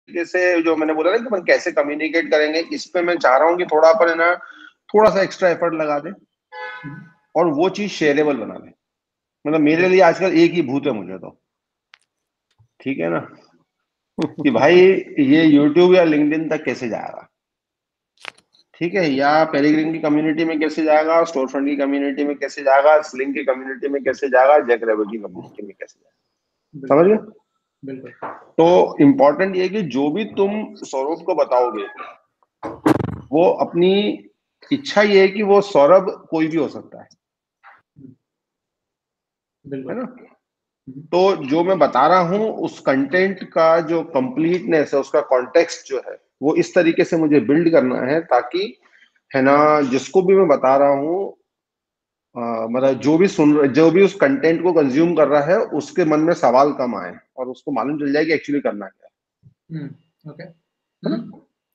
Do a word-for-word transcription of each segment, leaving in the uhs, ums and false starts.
तरीके से जो मैंने बोला ना कि अपन कैसे कम्युनिकेट करेंगे, इस पे मैं चाह रहा हूँ कि थोड़ा अपन है ना थोड़ा सा एक्स्ट्रा एफर्ट लगा दें और वो चीज शेयरेबल बना दें। मतलब मेरे लिए आजकल एक ही भूत है मुझे तो, ठीक है ना, कि भाई ये यूट्यूब या लिंक्डइन तक कैसे जाएगा, ठीक है, या पेरिग्रीन की कम्युनिटी में कैसे जाएगा, स्टोर फ्रंट की कम्युनिटी में कैसे जाएगा, स्लिंग की कम्युनिटी में कैसे जाएगा, जैक रेबिट की कम्युनिटी में कैसे जाएगा, समझ गए? बिल्कुल। तो इम्पोर्टेंट ये है कि जो भी तुम सौरभ को बताओगे वो अपनी इच्छा ये है कि वो सौरभ कोई भी हो सकता है, है ना। तो जो मैं बता रहा हूं उस कंटेंट का जो कंप्लीटनेस है, उसका कॉन्टेक्स्ट जो है वो इस तरीके से मुझे बिल्ड करना है ताकि, है ना, जिसको भी मैं बता रहा हूँ मतलब जो भी सुन जो भी उस कंटेंट को कंज्यूम कर रहा है उसके मन में सवाल कम आए और उसको मालूम चल जाए कि एक्चुअली करना क्या है। ओके, है ना,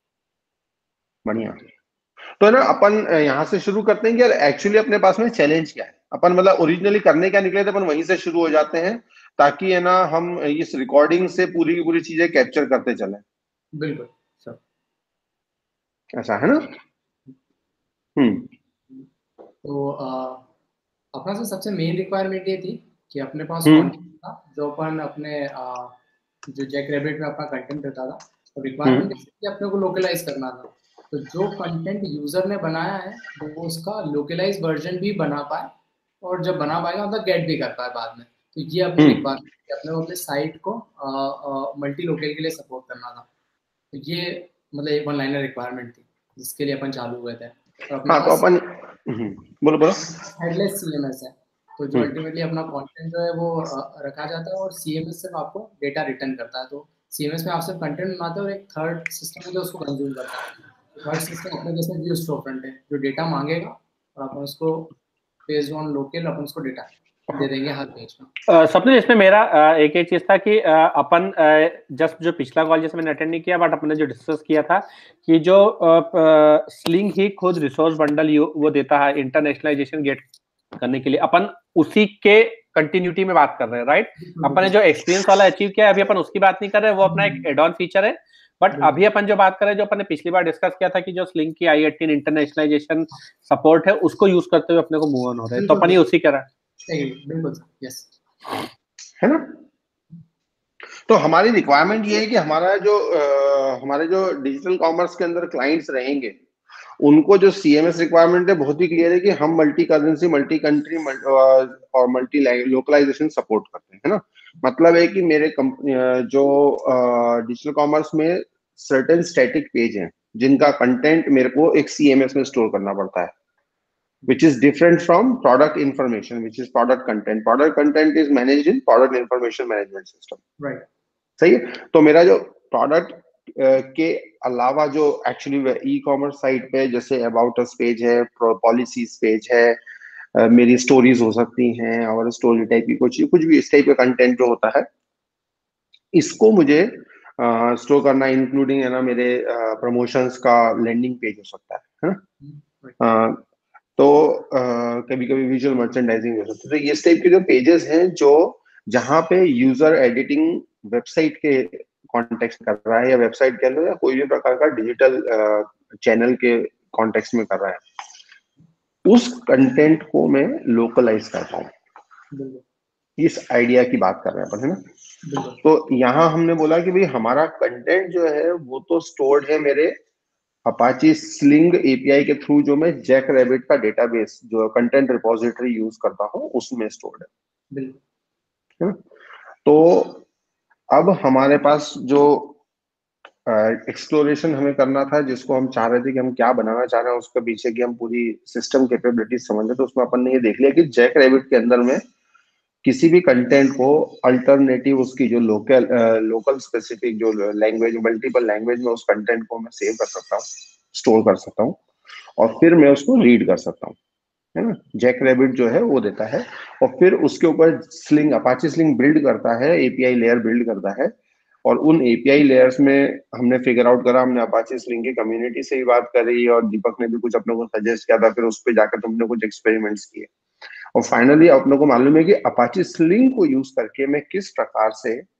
बढ़िया। तो है ना, अपन यहाँ से शुरू करते हैं कि यार एक्चुअली अपने पास में चैलेंज क्या है। अपन मतलब ओरिजिनली करने क्या निकले थे, अपन वहीं से शुरू हो जाते हैं ताकि है ना हम इस रिकॉर्डिंग से पूरी की पूरी चीजें कैप्चर करते चले। बिल्कुल सर, ऐसा है ना। हम्म तो आ, अपना से सबसे मेन रिक्वायरमेंट ये थी कि अपने पास हम्म कंटेंट था जो अपन अपने आ, जो जैक रैबिट में अपना कंटेंट रहता था, तो रिक्वायरमेंट हम्म कि अपने को लोकलाइज करना था। तो जो कंटेंट यूजर ने बनाया है वो उसका लोकलाइज वर्जन भी बना पाए, और जब बना पाएगा मतलब गेट भी कर पाए बाद में। तो ये अपनी हम्म रिक्वायरमेंट अपने को अपने साइट को मल्टी लोकल के लिए सपोर्ट करना था। तो ये मतलब एक वन लाइनर रिक्वायरमेंट थी जिसके लिए अपन चालू हुए थे। और अपने हाँ तो पास अपन हम्म, बोलो बोलो। हेडलेस सीएमएस है, तो जो हम्म अल्टीमेटली अपना कंटेंट जो है वो अ, रखा जाता है और सीएमएस सिर्फ आपको डेटा रिटर्न करता है। तो सीएमएस में आप सिर्फ कंटेंट बनाते हो और एक थर्ड सिस्टम है जो उसको कंज्यूम करता है। थर्ड सिस्टम अपने जैसे व्यू स्टोर फ्रंट है जो डेटा मांगेगा और अपन उसको बेस्ड ऑन लोकल अपन उसको डेटा दे देंगे हर पेज में। अ, सपने इसमें मेरा अ, एक एक चीज था कि अ, अपन जस्ट जो पिछला कॉल जैसे मैंने अटेंड नहीं किया, बट अपने जो डिस्कस किया था कि जो स्लिंग ही खुद रिसोर्स बंडल वो देता है इंटरनेशनलाइजेशन गेट करने के लिए, अपन उसी के कंटिन्यूटी में बात कर रहे हैं, राइट। अपन ने जो एक्सपीरियंस वाला अचीव किया है अभी अपन उसकी बात नहीं कर रहे हैं, वो अपना एक एड ऑन फीचर है। बट अभी अपन जो बात कर रहे हैं, जो अपन ने पिछली बार डिस्कस किया था कि जो स्लिंग की आई एटीन इंटरनेशनलाइजेशन सपोर्ट है उसको यूज करते हुए अपने को मूव ऑन हो रहे हैं, तो अपन ही उसी कह रहे हैं। बिल्कुल यस, है ना। तो हमारी रिक्वायरमेंट ये है कि हमारा जो आ, हमारे जो डिजिटल कॉमर्स के अंदर क्लाइंट्स रहेंगे उनको जो सीएमएस रिक्वायरमेंट है बहुत ही क्लियर है कि हम मल्टी करेंसी, मल्टी कंट्री और मल्टी लोकलाइजेशन सपोर्ट करते हैं, है ना। मतलब है कि मेरे कंपनी जो डिजिटल कॉमर्स में सर्टेन स्टैटिक पेज हैं जिनका कंटेंट मेरे को एक सीएमएस में स्टोर करना पड़ता है, which is different from product information, which is product content. Product content is managed in product information management system. Right. सही है। तो मेरा जो प्रोडक्ट के अलावा जो एक्चुअली ई कॉमर्स साइट पे जैसे अबाउट अस पेज है, पॉलिसीज पेज है, uh, मेरी स्टोरीज हो सकती हैं और स्टोरी टाइप की कुछ कुछ भी इस टाइप का कंटेंट जो होता है इसको मुझे स्टोर uh, करना, इंक्लूडिंग है ना मेरे प्रमोशंस uh, का लैंडिंग पेज हो सकता है, है ना। uh, तो कभी कभी विजुअल मर्चेंडाइजिंग हो सकती है। तो इस टाइप के जो पेजेस हैं जो जहां पे यूजर एडिटिंग वेबसाइट के कॉन्टेक्स्ट कर रहा है या वेबसाइट के अंदर या कोई भी प्रकार का डिजिटल चैनल के कॉन्टेक्स्ट में कर रहा है, उस कंटेंट को मैं लोकलाइज करता हूँ। इस आइडिया की बात कर रहे हैं अपन, है ना। तो यहाँ हमने बोला कि भाई हमारा कंटेंट जो है वो तो स्टोर्ड है मेरे अपाची स्लिंग एपीआई के थ्रू, जो मैं जैक रैबिट का डेटाबेस जो कंटेंट रिपोजिटरी यूज करता हूँ उसमें स्टोर्ड है, है ना। तो अब हमारे पास जो एक्सप्लोरेशन हमें करना था, जिसको हम चाह रहे थे कि हम क्या बनाना चाह रहे हैं, उसके पीछे की हम पूरी सिस्टम कैपेबिलिटी समझ रहे, तो उसमें अपन ने ये देख लिया कि जैक रैबिट के अंदर में किसी भी कंटेंट को अल्टरनेटिव उसकी जो लोकल लोकल स्पेसिफिक जो लैंग्वेज, मल्टीपल लैंग्वेज में उस कंटेंट को मैं सेव कर सकता हूँ, स्टोर कर सकता हूँ और फिर मैं उसको रीड कर सकता हूँ, है ना। जैक रैबिट जो है वो देता है और फिर उसके ऊपर स्लिंग, अपाची स्लिंग बिल्ड करता है, एपीआई लेयर बिल्ड करता है और उन एपीआई लेयर्स में हमने फिगर आउट करा, हमने अपाची स्लिंग की कम्युनिटी से ही बात करी और दीपक ने भी कुछ अपने को सजेस्ट किया था, फिर उस पर जाकर तुमने कुछ एक्सपेरिमेंट्स किए और फाइनली अपने को मालूम है कि अपाची स्लिंग को यूज करके मैं किस प्रकार से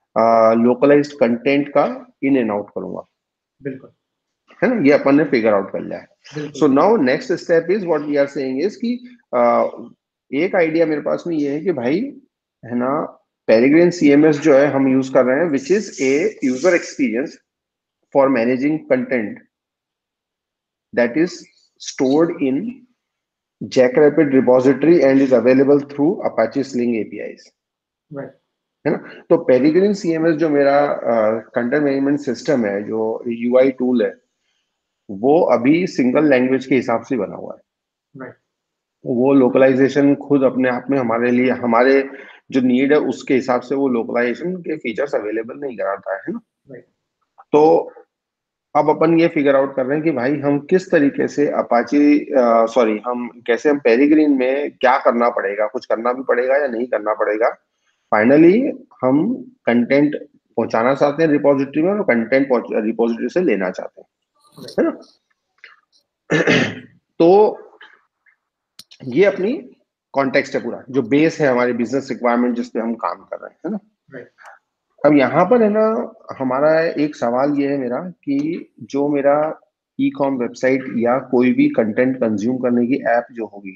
लोकलाइज्ड कंटेंट का इन एंड आउट करूंगा। बिल्कुल, है ना, ये अपन ने फिगर आउट कर लिया है। So now next step is what we are saying is कि uh, एक आइडिया मेरे पास में ये है कि भाई, है ना, पेरिग्रीन सीएमएस जो है हम यूज कर रहे हैं, which is a user experience for managing content that is stored in Jackrabbit repository and is available through Apache Sling APIs, है ना। तो पेरिग्रीन सीएमएस जो मेरा कंटेंट मैनेजमेंट सिस्टम है, जो यूआई टूल है, वो अभी सिंगल लैंग्वेज के हिसाब से बना हुआ है। right. वो लोकलाइजेशन खुद अपने आप में हमारे लिए, हमारे जो नीड है उसके हिसाब से वो लोकलाइजेशन के फीचर्स अवेलेबल नहीं कराता है ना। right. तो अब अपन ये फिगर आउट कर रहे हैं कि भाई हम किस तरीके से अपाची सॉरी हम कैसे हम पेरिग्रीन में क्या करना पड़ेगा, कुछ करना भी पड़ेगा या नहीं करना पड़ेगा। फाइनली हम कंटेंट पहुंचाना चाहते हैं रिपोजिटरी में और कंटेंट रिपोजिटरी से लेना चाहते हैं, है ना। तो ये अपनी कॉन्टेक्स्ट है पूरा, जो बेस है हमारी बिजनेस रिक्वायरमेंट जिस पे हम काम कर रहे हैं, है ना। right. अब यहाँ पर, है ना, हमारा एक सवाल ये है मेरा कि जो मेरा ई कॉम वेबसाइट या कोई भी कंटेंट कंज्यूम करने की ऐप जो होगी,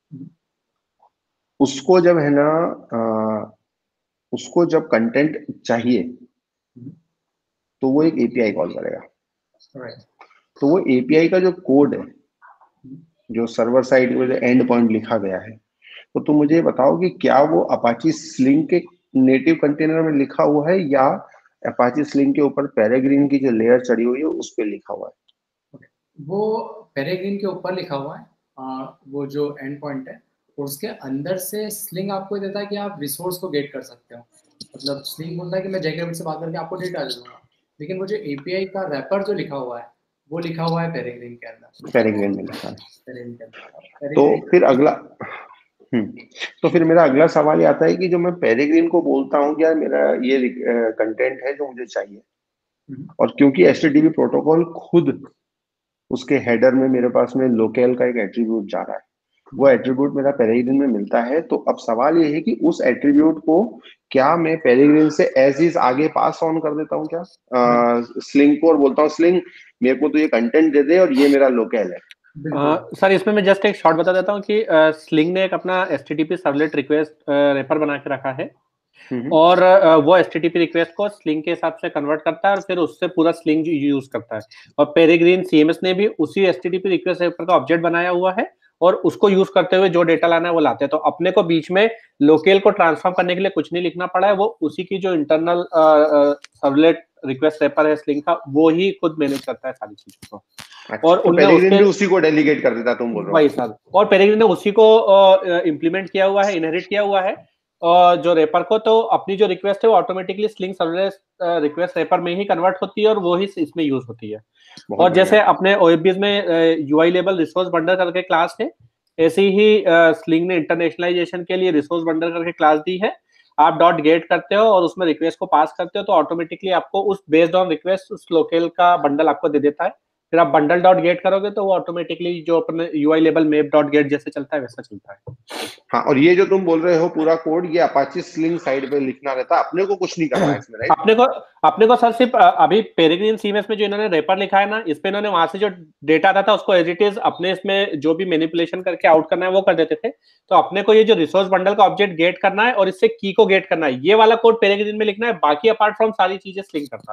उसको जब, है ना, आ, उसको जब कंटेंट चाहिए तो वो एक एपीआई कॉल करेगा। right. तो वो एपीआई का जो कोड है, जो सर्वर साइड में एंड पॉइंट लिखा गया है, तो तुम मुझे बताओ कि क्या वो अपाची स्लिंग के नेटिव कंटेनर में लिखा हुआ है या अपाची स्लिंग के ऊपर पेरिग्रीन की जो लेयर चढ़ी हुई है उस पर लिखा हुआ है? वो पेरिग्रीन के ऊपर लिखा हुआ है, आ, वो जो एंड पॉइंट है, और उसके अंदर से स्लिंग आपको देता है कि आप रिसोर्स को गेट कर सकते हो। मतलब स्लिंग बोलता है कि मैं जैकरैपिड से बात करके आपको डेटा दे दूंगा, लेकिन वो जो एपीआई का रैपर जो लिखा हुआ है वो लिखा हुआ है पेरिग्रीन के अंदर। पेरिग्रीन में लिखा है। पेरिग्रीन के अंदर। तो फिर अगला हम्म तो फिर मेरा अगला सवाल ये आता है कि जो मैं पेरिग्रीन को बोलता हूँ क्या मेरा ये कंटेंट है जो मुझे चाहिए, और क्योंकि एचटीटीपी प्रोटोकॉल खुद उसके हेडर में मेरे पास में लोकल का एक एट्रीब्यूट जा रहा है, वो एट्रीब्यूट मेरा पेरिग्रीन में मिलता है। तो अब सवाल ये है कि उस एट्रीब्यूट को क्या मैं पेरिग्रीन से एज इज आगे पास ऑन कर देता हूँ क्या स्लिंग को, और बोलता हूँ स्लिंग मेरे को तो ये कंटेंट दे दे और ये मेरा लोकल है। सर uh, इसमें मैं जस्ट एक शॉर्ट बता देता हूँ कि स्लिंग uh, ने एक अपना एचटीटीपी सर्वलेट रिक्वेस्ट रेपर बना के रखा है, और uh, वो एचटीटीपी रिक्वेस्ट को स्लिंग के हिसाब से कन्वर्ट करता है और फिर उससे पूरा स्लिंग यूज करता है। और पेरिग्रीन सीएमएस ने भी उसी एचटीटीपी रिक्वेस्ट रेपर का ऑब्जेक्ट बनाया हुआ है और उसको यूज करते हुए जो डेटा लाना है वो लाते हैं। तो अपने को बीच में लोकल को ट्रांसफॉर्म करने के लिए कुछ नहीं लिखना पड़ा है, वो उसी की जो इंटरनल सर्वलेट रिक्वेस्ट रेपर है स्लिंग का, वो ही खुद मैनेज करता है सारी चीजों को। अच्छा, और तो पेरिग्रीन भी उसी को डेलीगेट कर देता, तुम बोल रहे हो? वही सर, और पेरिग्रीन ने उसी को इंप्लीमेंट किया हुआ है, इनहेरिट किया हुआ है और जो रेपर को, तो अपनी जो रिक्वेस्ट है वो automatically Sling servlet request wrapper में ही कन्वर्ट होती है और वो ही इसमें यूज होती है। और जैसे अपने ओएबीज में यूआई लेबल रिसोर्स बंडल करके क्लास है, ऐसे ही स्लिंग ने इंटरनेशनलाइजेशन के लिए रिसोर्स बंडल करके क्लास दी है। आप डॉट गेट करते हो और उसमें रिक्वेस्ट को पास करते हो तो ऑटोमेटिकली आपको उस बेस्ड ऑन रिक्वेस्ट उस लोकल का बंडल आपको दे देता है। फिर आप बंडल डॉट गेट करोगे तो वो ऑटोमेटिकली जो अपने UI label map dot get जैसे चलता है वैसा चलता है। हाँ, और ये जो तुम बोल रहे हो पूरा कोड, ये अपाची स्लिंग साइड पे लिखना रहता है, अपने को कुछ नहीं करना है इसमें, राइट? अपने को अपने को सर सिर्फ अभी पेरिग्रीन सीएमएस में जो इन्होंने रेपर लिखा है ना, इस पे इन्होंने वहां से जो डेटा आता था उसको एज इट इज अपने इसमें जो भी मैनिपुलेशन करके आउट करना है वो कर देते थे। तो अपने को ये जो रिसोर्स बंडल का ऑब्जेक्ट गेट करना है और इससे की को गेट करना है, ये वाला कोड पेरिग्रीन में लिखना है, बाकी अपार्ट फ्रॉम सारी चीजें स्लिंग करता है।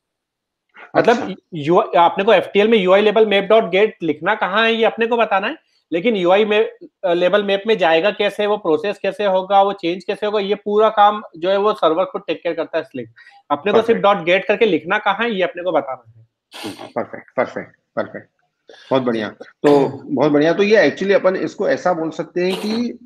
मतलब अच्छा। आपने को एफटीएल में UI label map dot get लिखना कहाँ है ये अपने को बताना है, लेकिन यूआई लेबल मैप में जाएगा कैसे, वो प्रोसेस कैसे होगा, वो चेंज कैसे होगा, ये पूरा काम जो है वो सर्वर खुद टेक केयर करता है स्लिंग। अपने को सिर्फ डॉट गेट करके लिखना कहाँ है ये अपने को बताना है। परफेक्ट परफेक्ट परफेक्ट, बहुत बढ़िया। तो बहुत बढ़िया। तो ये एक्चुअली अपन इसको ऐसा बोल सकते हैं कि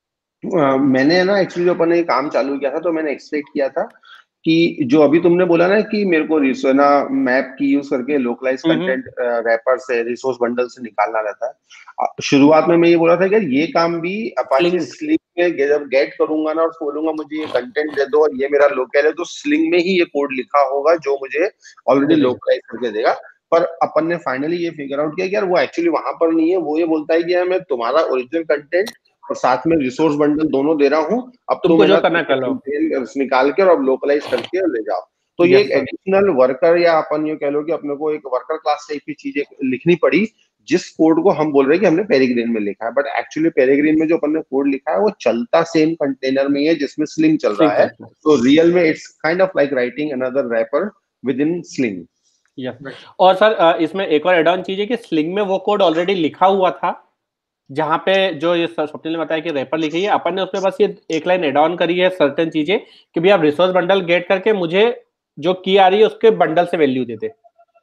आ, मैंने ना एक्चुअली जो अपन ने काम चालू किया था तो मैंने एक्सपेक्ट किया था कि जो अभी तुमने बोला ना कि मेरे को रिसोना मैप की यूज करके लोकलाइज कंटेंट रैपर से रिसोर्स बंडल से निकालना रहता है। शुरुआत में मैं ये बोला था कि ये काम भी अपाची स्लिंग में जब गेट करूंगा ना और बोलूंगा मुझे ये कंटेंट दे दो और ये मेरा लोकल है, तो स्लिंग में ही ये कोड लिखा होगा जो मुझे ऑलरेडी लोकलाइज करके देगा। पर अपन ने फाइनली ये फिगर आउट किया कि यार वो एक्चुअली वहां पर नहीं है, वो ये बोलता है कि यार मैं तुम्हारा ओरिजिनल कंटेंट और साथ में रिसोर्स बंडल दोनों दे रहा हूँ। अब तुमको तुम जो करना कर लो, निकाल के और अब लोकलाइज करके ले जाओ। तो ये एक एडिशनल वर्कर या अपन ये कह लो कि अपने को एक वर्कर क्लास टाइप की चीजें लिखनी पड़ी, जिस कोड को हम बोल रहे हैं कि हमने पेरिग्रीन में लिखा है, बट एक्चुअली पेरिग्रीन में जो अपन ने कोड लिखा है वो चलता सेम कंटेनर में है जिसमें स्लिंग चल रहा है। तो रियल में it's kind of like writing another wrapper with in Sling. और सर इसमें एक और एड ऑन चीज है कि स्लिंग में वो कोड ऑलरेडी लिखा हुआ था, जहां पे जो ये स्वप्निल ने बताया कि रैपर लिखी है, अपन ने उसमें बस ये एक लाइन एड ऑन करी है सर्टेन चीजें कि भैया आप रिसोर्स बंडल गेट करके मुझे जो की आ रही है उसके बंडल से वैल्यू दे दे।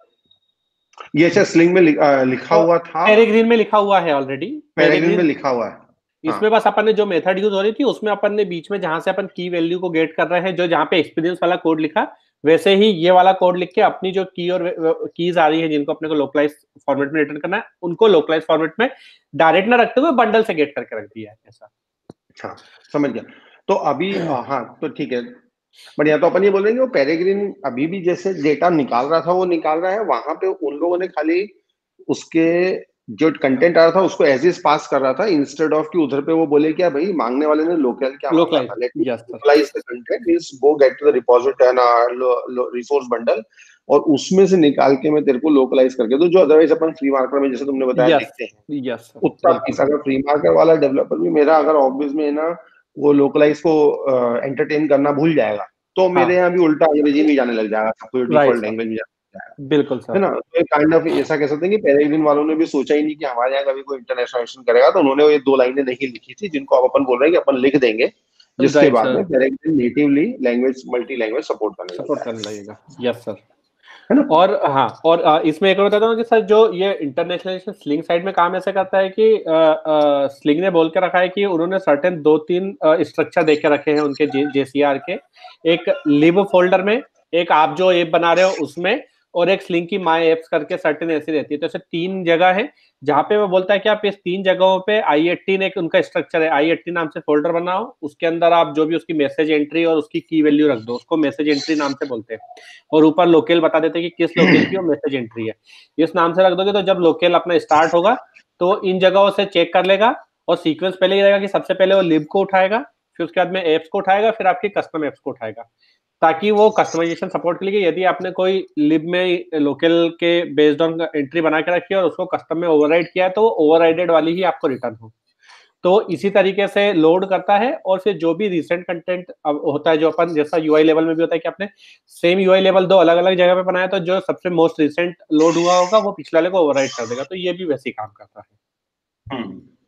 ये अच्छा स्लिंग में लिखा हुआ था, पेरिग्रीन में लिखा हुआ है ऑलरेडी, पेरिग्रीन में लिखा हुआ है। इसमें बस अपन ने जो मेथड यूज हो रही थी उसमें अपन ने बीच में जहां से अपन की वैल्यू को गेट कर रहे हैं, जो जहां पे एक्सपीरियंस वाला कोड लिखा, वैसे ही ये वाला कोड लिख के अपनी जो की और कीज आ रही है जिनको अपने को लोकलाइज फॉर्मेट में रिटर्न करना है, उनको लोकलाइज फॉर्मेट में डायरेक्ट ना रखते हुए बंडल से गेट करके रख दिया है ऐसा। हाँ समझ गया। तो अभी हाँ तो ठीक है बढ़िया। तो अपन ये बोल रहे हैं वो पेरिग्रीन अभी भी जैसे डेटा निकाल रहा था वो निकाल रहा है, वहां पे उन लोगों ने खाली उसके जो कंटेंट आ रहा था उसको एज इज पास कर रहा था, इंस्टेड ऑफ कि उधर पे वो बोले क्या भाई मांगने वाले ने लोकल क्या मांगा था, let me localize the content means go get to the repository ना रिसोर्स बंडल और उसमें से निकाल के मैं तेरे को लोकलाइज करके दो, जो अदरवाइज अपन फ्री मार्केट में जैसे तुमने बताया लिखते हैं उतना पीस। अगर फ्री मार्केट वाला डेवलपर भी मेरा अगर ऑब्वियस में ना वो लोकलाइज को एंटरटेन करना भूल जाएगा तो मेरे यहाँ भी उल्टा अंग्रेजी में जाने लग जाएगा, सब कुछ डिफॉल्ट लैंग्वेज में बिल्कुल सर, है ना। तो काइंड ऑफ ऐसा कह सकते हैं कि पेरिग्रीन वालों ने भी सोचा ही नहीं कि हमारे यहाँ कभी कोई इंटरनेशनलाइजेशन करेगा, तो उन्होंने ये दो लाइनें नहीं लिखी थी जिनको अब अपन बोल रहे हैं कि अपन लिख देंगे, जिसके बाद में Peregrine natively language multi language support करने सपोर्ट करने लगेगा। यस सर, है ना। और हाँ, और इसमें एक और बताता हूँ कि सर जो ये इंटरनेशनलाइजेशन स्लिंग साइड में काम ऐसे करता है कि स्लिंग ने बोल के रखा है कि उन्होंने सर्टेन दो तीन स्ट्रक्चर दे के रखे हैं उनके जेसीआर के, एक लिब फोल्डर में, एक आप जो ऐप बना रहे हो उसमें, और एक स्लिंग की माई एप्स करके सर्टेन ऐसी रहती है। तो ऐसे तीन जगह है जहां पे वो बोलता है कि आप इस तीन जगहों पे आई एटीन एक उनका स्ट्रक्चर है, आई एटीन नाम से फोल्डर बनाओ, उसके अंदर आप जो भी उसकी मैसेज एंट्री और उसकी की वैल्यू रख दो, उसको मैसेज एंट्री नाम से बोलते हैं, और ऊपर लोकेल बता देते हैं कि किस लोकेल की वो मैसेज एंट्री है। इस नाम से रख दोगे तो जब लोकेल अपना स्टार्ट होगा तो इन जगहों से चेक कर लेगा, और सीक्वेंस पहले ही रहेगा कि सबसे पहले वो लिब को उठाएगा, फिर उसके बाद में एप्स को उठाएगा, फिर आपकी कस्टम एप्स को उठाएगा, ताकि वो कस्टमाइजेशन सपोर्ट के लिए यदि आपने कोई लिब में लोकल के बेस्ड ऑन एंट्री बना के रखी है और उसको कस्टम में ओवरराइड किया है तो ओवरराइडेड वाली ही आपको रिटर्न हो। तो इसी तरीके से लोड करता है, और फिर जो भी रिसेंट कंटेंट होता है जो अपन जैसा यूआई लेवल में भी होता है कि आपने सेम यूआई लेवल दो अलग अलग जगह पे बनाया तो जो सबसे मोस्ट रिसेंट लोड हुआ होगा वो पिछले वाले को ओवरराइड कर देगा। तो ये भी वैसे ही काम करता है।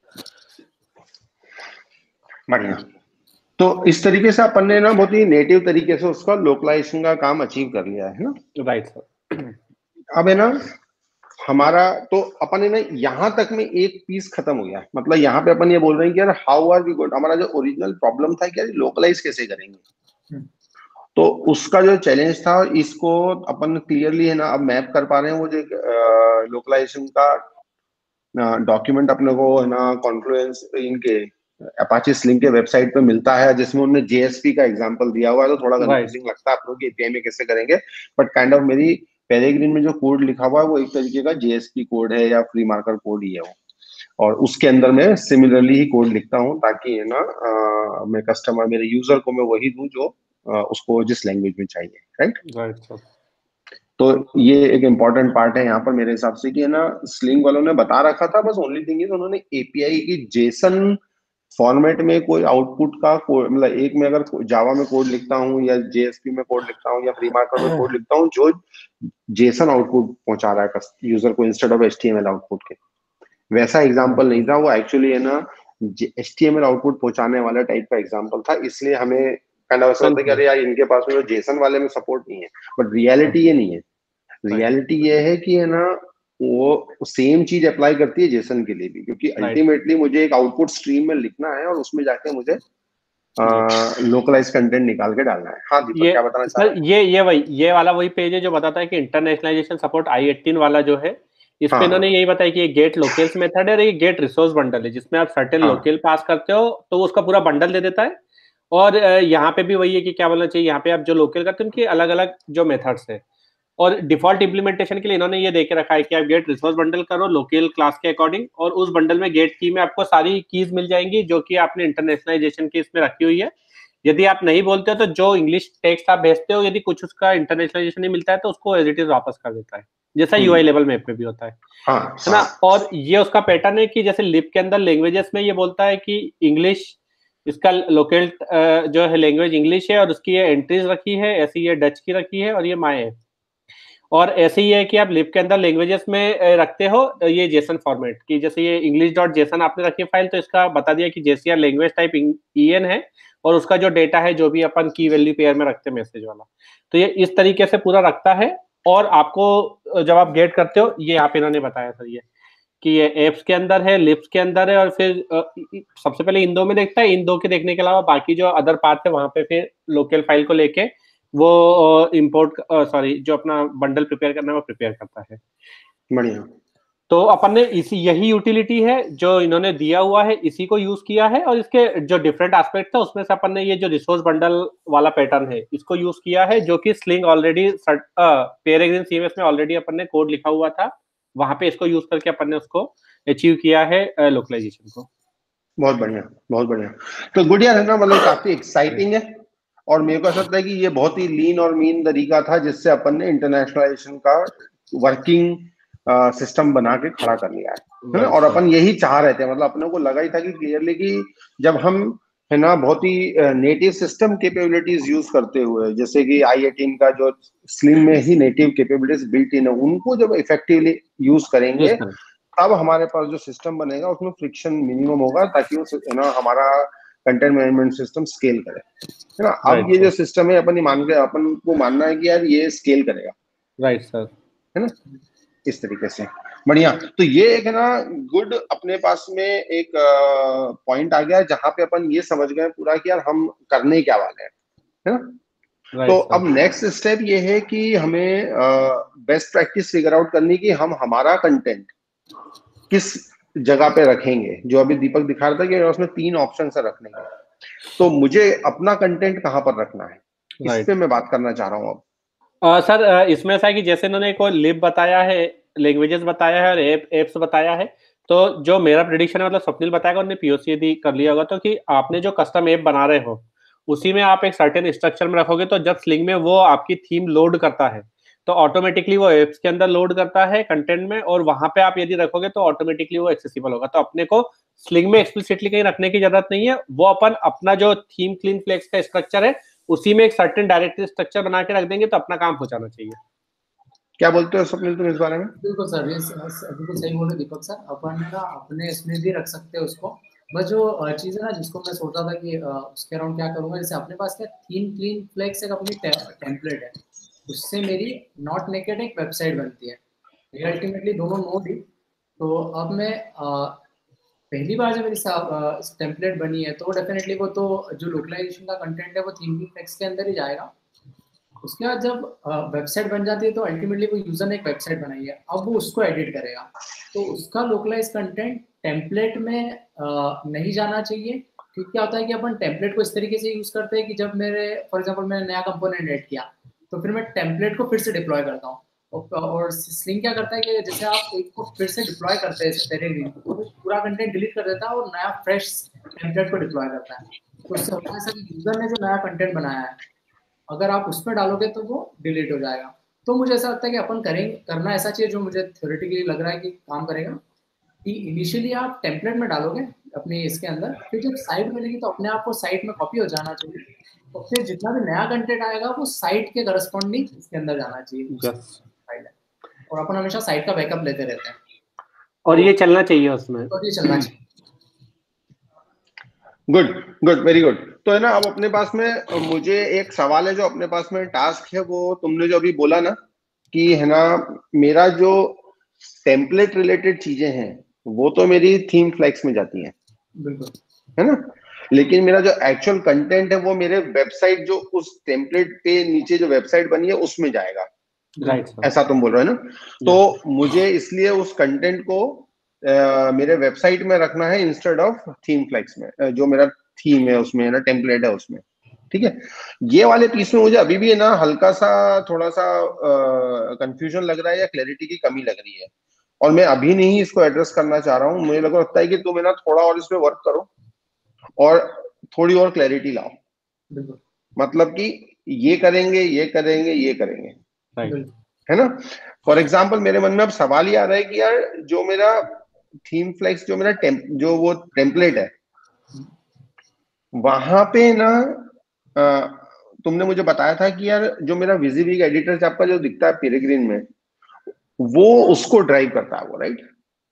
बढ़िया। तो इस तरीके से अपन ने ना बहुत ही नेटिव तरीके से उसका लोकलाइजेशन का काम अचीव कर लिया है ना। Right sir. अब है ना हमारा तो अपन है ना यहाँ तक में एक पीस खत्म हो गया, मतलब यहाँ पे अपन ये बोल रहे हैं कि यार हाउ आर वी गोइंग, हमारा जो ओरिजिनल प्रॉब्लम था कि यार लोकलाइज कैसे करेंगे, तो उसका जो चैलेंज था इसको अपन क्लियरली है ना अब मैप कर पा रहे हैं। वो जो लोकलाइजेशन का डॉक्यूमेंट अपने को है ना कॉन्फ्लुएंस इनके अपाचे स्लिंग के वेबसाइट पे मिलता है, जिसमें उन्होंने जेएसपी का एग्जांपल दिया हुआ है, तो थोड़ा कंफ्यूजिंग right. लगता है आप लोग एपीआई में कैसे करेंगे, बट काइंड ऑफ मेरी पेरिग्रीन में जो कोड लिखा हुआ है वो एक तरीके का जेएसपी कोड है या फ्री मार्कर कोड ही है वो, और उसके अंदर मैं सिमिलरली ही कोड लिखता हूँ ताकि है ना आ, मैं कस्टमर मेरे यूजर को मैं वही दूं जो आ, उसको जिस लैंग्वेज में चाहिए। Right right sir. तो ये एक इम्पॉर्टेंट पार्ट है यहाँ पर मेरे हिसाब से कि है ना स्लिंग वालों ने बता रखा था, बस ओनली थिंग इज उन्होंने एपीआई की जेसन फॉर्मेट में कोई आउटपुट का मतलब एक में अगर जावा में कोड लिखता हूँ या जेएसपी में कोड लिखता हूँ या फ्री मार्कर में कोड लिखता हूँ जो जेसन आउटपुट पहुंचा रहा है यूजर को इंस्टेड ऑफ एचटीएमएल आउटपुट के, वैसा एग्जांपल नहीं था वो, एक्चुअली है ना एचटीएमएल आउटपुट पहुंचाने वाला टाइप का एग्जांपल था, इसलिए हमें काइंड ऑफ ऐसा होता है कि अरे यार इनके पास में जेसन वाले में सपोर्ट नहीं है, बट रियलिटी ये नहीं है। रियलिटी ये है कि है ना वो सेम चीज अप्लाई करती है जेसन के लिए भी, क्योंकि अल्टीमेटली मुझे एक आउटपुट स्ट्रीम में लिखना है और उसमें जाके मुझे लोकलाइज कंटेंट निकाल के डालना है। हाँ दीपक क्या बताना चाह रहे हैं? ये ये वही ये वाला वही पेज है जो बताता है कि इंटरनेशनलाइजेशन सपोर्ट आई एटीन वाला जो है, इस पे इन्होंने यही बताया कि ये गेट लोकल्स मेथड है और ये गेट रिसोर्स बंडल है, जिसमें आप सर्टेन लोकल पास करते हो तो उसका पूरा बंडल दे देता है। और यहाँ पे भी वही है कि क्या बोलना चाहिए, यहाँ पे आप जो लोकल करते हो उनके अलग अलग जो मेथड्स है, और डिफॉल्ट इम्प्लीमेंटेशन के लिए इन्होंने ये देके रखा है कि आप गेट रिसोर्स बंडल करो लोकल क्लास के अकॉर्डिंग, और उस बंडल में गेट की में आपको सारी कीज मिल जाएंगी जो कि आपने इंटरनेशनलाइजेशन की इसमें रखी हुई है। यदि आप नहीं बोलते हो तो जो इंग्लिश टेक्स्ट आप भेजते हो, यदि कुछ उसका इंटरनेशनलाइजेशन नहीं मिलता है तो उसको एज इट इज वापस कर देता है, जैसा यूआई लेवल में पे भी होता है, हाँ, है ना। और ये उसका पैटर्न है कि जैसे लिप के अंदर लैंग्वेजेस में ये बोलता है कि इंग्लिश इसका लोकल जो है लैंग्वेज इंग्लिश है और उसकी ये एंट्रीज रखी है, ऐसी ये डच की रखी है और ये माय है। और ऐसे ही है कि आप लिप के अंदर लैंग्वेजेस में रखते हो ये जेसन फॉर्मेट की, जैसे ये इंग्लिश डॉट जेसन आपने रखी है फाइल, तो इसका बता दिया कि जेसीआर लैंग्वेज टाइप ईएन है और उसका जो डेटा है जो भी अपन की वैल्यू पेयर में रखते हैं मैसेज वाला, तो ये इस तरीके से पूरा रखता है। और आपको जब आप गेट करते हो, ये यहाँ पे इन्होंने बताया सर ये कि ये एप्स के अंदर है, लिप्स के अंदर है, और फिर सबसे पहले इन दो में देखता है, इन दो के देखने के अलावा बाकी जो अदर पार्ट है वहां पे फिर लोकल फाइल को लेके वो इंपोर्ट सॉरी जो अपना बंडल प्रिपेयर करना है वो प्रिपेयर करता है। बढ़िया। तो अपन ने इसी यही यूटिलिटी है जो इन्होंने दिया हुआ है, इसी को यूज किया है, और इसके जो डिफरेंट एस्पेक्ट था उसमें से अपन ने ये जो रिसोर्स बंडल वाला पैटर्न है इसको यूज किया है, जो कि स्लिंग ऑलरेडी पेरेग्रीन सीएमएस में ऑलरेडी अपन ने कोड लिखा हुआ था, वहां पे इसको यूज करके अपन ने उसको अचीव किया है लोकलाइजेशन को। बहुत बढ़िया, बहुत बढ़िया। तो गुड यार है ना, मतलब काफी एक्साइटिंग है, और मेरे को ऐसा लगता है कि ये बहुत ही लीन और मीन तरीका था जिससे अपन ने इंटरनेशनलाइजेशन का वर्किंग सिस्टम बना के खड़ा कर लिया है, है ना। और अपन यही चाह रहे थे, मतलब अपने को लगा ही था कि क्लियरली कि जब हम है ना बहुत ही नेटिव सिस्टम कैपेबिलिटीज यूज करते हुए, जैसे कि आई एटीन का जो स्लिम में ही नेटिव कैपेबिलिटीज बिल्ट इन है, उनको जब इफेक्टिवली यूज करेंगे तब हमारे पास जो सिस्टम बनेगा उसमें फ्रिक्शन मिनिमम होगा, ताकि वो है ना हमारा कंटेंट मैनेजमेंट सिस्टम स्केल करे, है ना। अब ये जो सिस्टम है अपन मान के अपन को मानना है कि यार ये स्केल करेगा, राइट सर, है ना, इस तरीके से। बढ़िया। तो ये एक है ना गुड अपने पास में एक पॉइंट आ गया जहां पे अपन ये समझ गए पूरा कि यार हम करने क्या वाले हैं, है ना। right, तो अब नेक्स्ट स्टेप ये है कि हमें बेस्ट प्रैक्टिस फिगर आउट करनी कि हम हमारा कंटेंट किस जगह पे रखेंगे। जो अभी दीपक दिखा रहा था कि उसमें तीन ऑप्शन है रखने के, तो मुझे अपना कंटेंट कहाँ पर रखना है, इस पे मैं बात करना चाह रहा हूँ अब। Uh, सर uh, इसमें ऐसा है कि जैसे इन्होंने को लिप बताया है, लैंग्वेजेस बताया है और एप एप्स बताया है, तो जो मेरा प्रेडिक्शन है, मतलब स्वप्निल बताएगा, उन्होंने पीओसी यदि कर लिया होगा, तो कि आपने जो कस्टम ऐप बना रहे हो उसी में आप एक सर्टेन स्ट्रक्चर में रखोगे, तो जब स्लिंग में वो आपकी थीम लोड करता है तो ऑटोमेटिकली वो एप्स के अंदर लोड करता है कंटेंट में, और वहां पे आप यदि रखोगे तो ऑटोमेटिकली वो एक्सेसिबल होगा। तो अपने को स्लिंग में एक्सप्लिसिटली कहीं रखने की जरूरत नहीं है, वो अपन अपना जो थीम क्लीन फ्लेक्स का स्ट्रक्चर है उसी में एक सर्टेन डायरेक्टरी स्ट्रक्चर बना के रख देंगे तो अपना काम हो जाना चाहिए। क्या बोलते हो स्वप्निल तुम इस बारे में? बिल्कुल सर, ये बिल्कुल सही बोल रहे दीपक सर, अपन ना अपने इसमें भी रख सकते हैं उसको। बस जो चीज है ना जिसको मैं सोचा था कि उसके अराउंड क्या करूंगा, जैसे अपने पास क्या थीम क्लीन फ्लेक्स एक अपनी टेम्पलेट है, उससे मेरी नॉट नेकेड एक वेबसाइट बनती है, ये अल्टीमेटली दोनों नोड ही। तो अब मैं आ, पहली बार जब मेरी टेम्पलेट बनी है तो डेफिनेटली वो तो जो लोकलाइजेशन का कंटेंट है वो थीम क्लीन फ्लेक्स के अंदर ही जाएगा। उसके बाद जब वेबसाइट बन जाती है तो अल्टीमेटली वो यूजर ने एक वेबसाइट बनाई है, अब वो उसको एडिट करेगा, तो उसका लोकलाइज कंटेंट टेम्पलेट में आ, नहीं जाना चाहिए। क्योंकि क्या होता है कि अपन टेम्पलेट को इस तरीके से यूज करते हैं कि जब मेरे फॉर एग्जांपल मैंने नया कंपोनेंट ऐड किया तो फिर मैं टेम्पलेट को फिर से डिप्लॉय करता हूँ, और स्लिंग क्या करता है कि जैसे आप एक को फिर से डिप्लॉय करते हैं पेरेग्रीन को, तो पूरा कंटेंट डिलीट कर देता है और नया फ्रेश टेम्पलेट को डिप्लॉय करता है। तो उससे होता है कि यूजर ने जो नया कंटेंट बनाया है अगर आप उसमें डालोगे तो वो डिलीट हो जाएगा। तो मुझे ऐसा लगता है कि अपन करेंगे करना ऐसा चाहिए जो मुझे थ्योरेटिकली लग रहा है कि काम करेगा, कि इनिशियली आप टेम्पलेट में डालोगे अपनी इसके अंदर, फिर जब साइट मिलेगी तो अपने आप को साइट में कॉपी हो जाना चाहिए, तो फिर जितना भी नया कंटेंट आएगा वो साइट के करस्पॉन्डिंग इसके अंदर जाना चाहिए। और अपन हमेशा साइट का बैकअप लेते रहते हैं और ये चलना चाहिए उसमें, और ये चलना चाहिए। Good good very good. तो है ना अब अपने पास में मुझे एक सवाल है, जो अपने पास में टास्क है, वो तुमने जो अभी बोला ना कि है ना मेरा जो टेम्पलेट रिलेटेड चीजें हैं वो तो मेरी थीम फ्लेक्स में जाती हैं, बिल्कुल, है ना, लेकिन मेरा जो एक्चुअल कंटेंट है वो मेरे वेबसाइट जो उस टेम्पलेट पे नीचे जो वेबसाइट बनी है उसमें जाएगा, राइट right, ऐसा तुम बोल रहे हो ना। तो मुझे इसलिए उस कंटेंट को Uh, मेरे वेबसाइट में रखना है इंस्टेड ऑफ थीम फ्लेक्स में, uh, जो मेरा थीम है उसमें ना टेम्पलेट है उसमें, ठीक है, ये वाले पीस में मुझे अभी भी है ना हल्का सा थोड़ा सा कंफ्यूजन लग रहा है या क्लैरिटी की कमी लग रही है, और मैं अभी नहीं इसको एड्रेस करना चाह रहा हूँ। मुझे लग लगता है कि तुम है ना थोड़ा और इस पे वर्क करो और थोड़ी और क्लैरिटी लाओ, मतलब कि ये करेंगे ये करेंगे ये करेंगे, है ना। फॉर एग्जाम्पल मेरे मन में अब सवाल ये आ रहा है कि यार जो मेरा थीम फ्लेक्स, जो मेरा टेम्प जो वो टेम्पलेट है, वहां पे ना आ, तुमने मुझे बताया था कि यार जो मेरा विजिबिलिटी एडिटर आपका जो दिखता है पेरेग्रीन में, वो उसको ड्राइव करता है वो, राइट।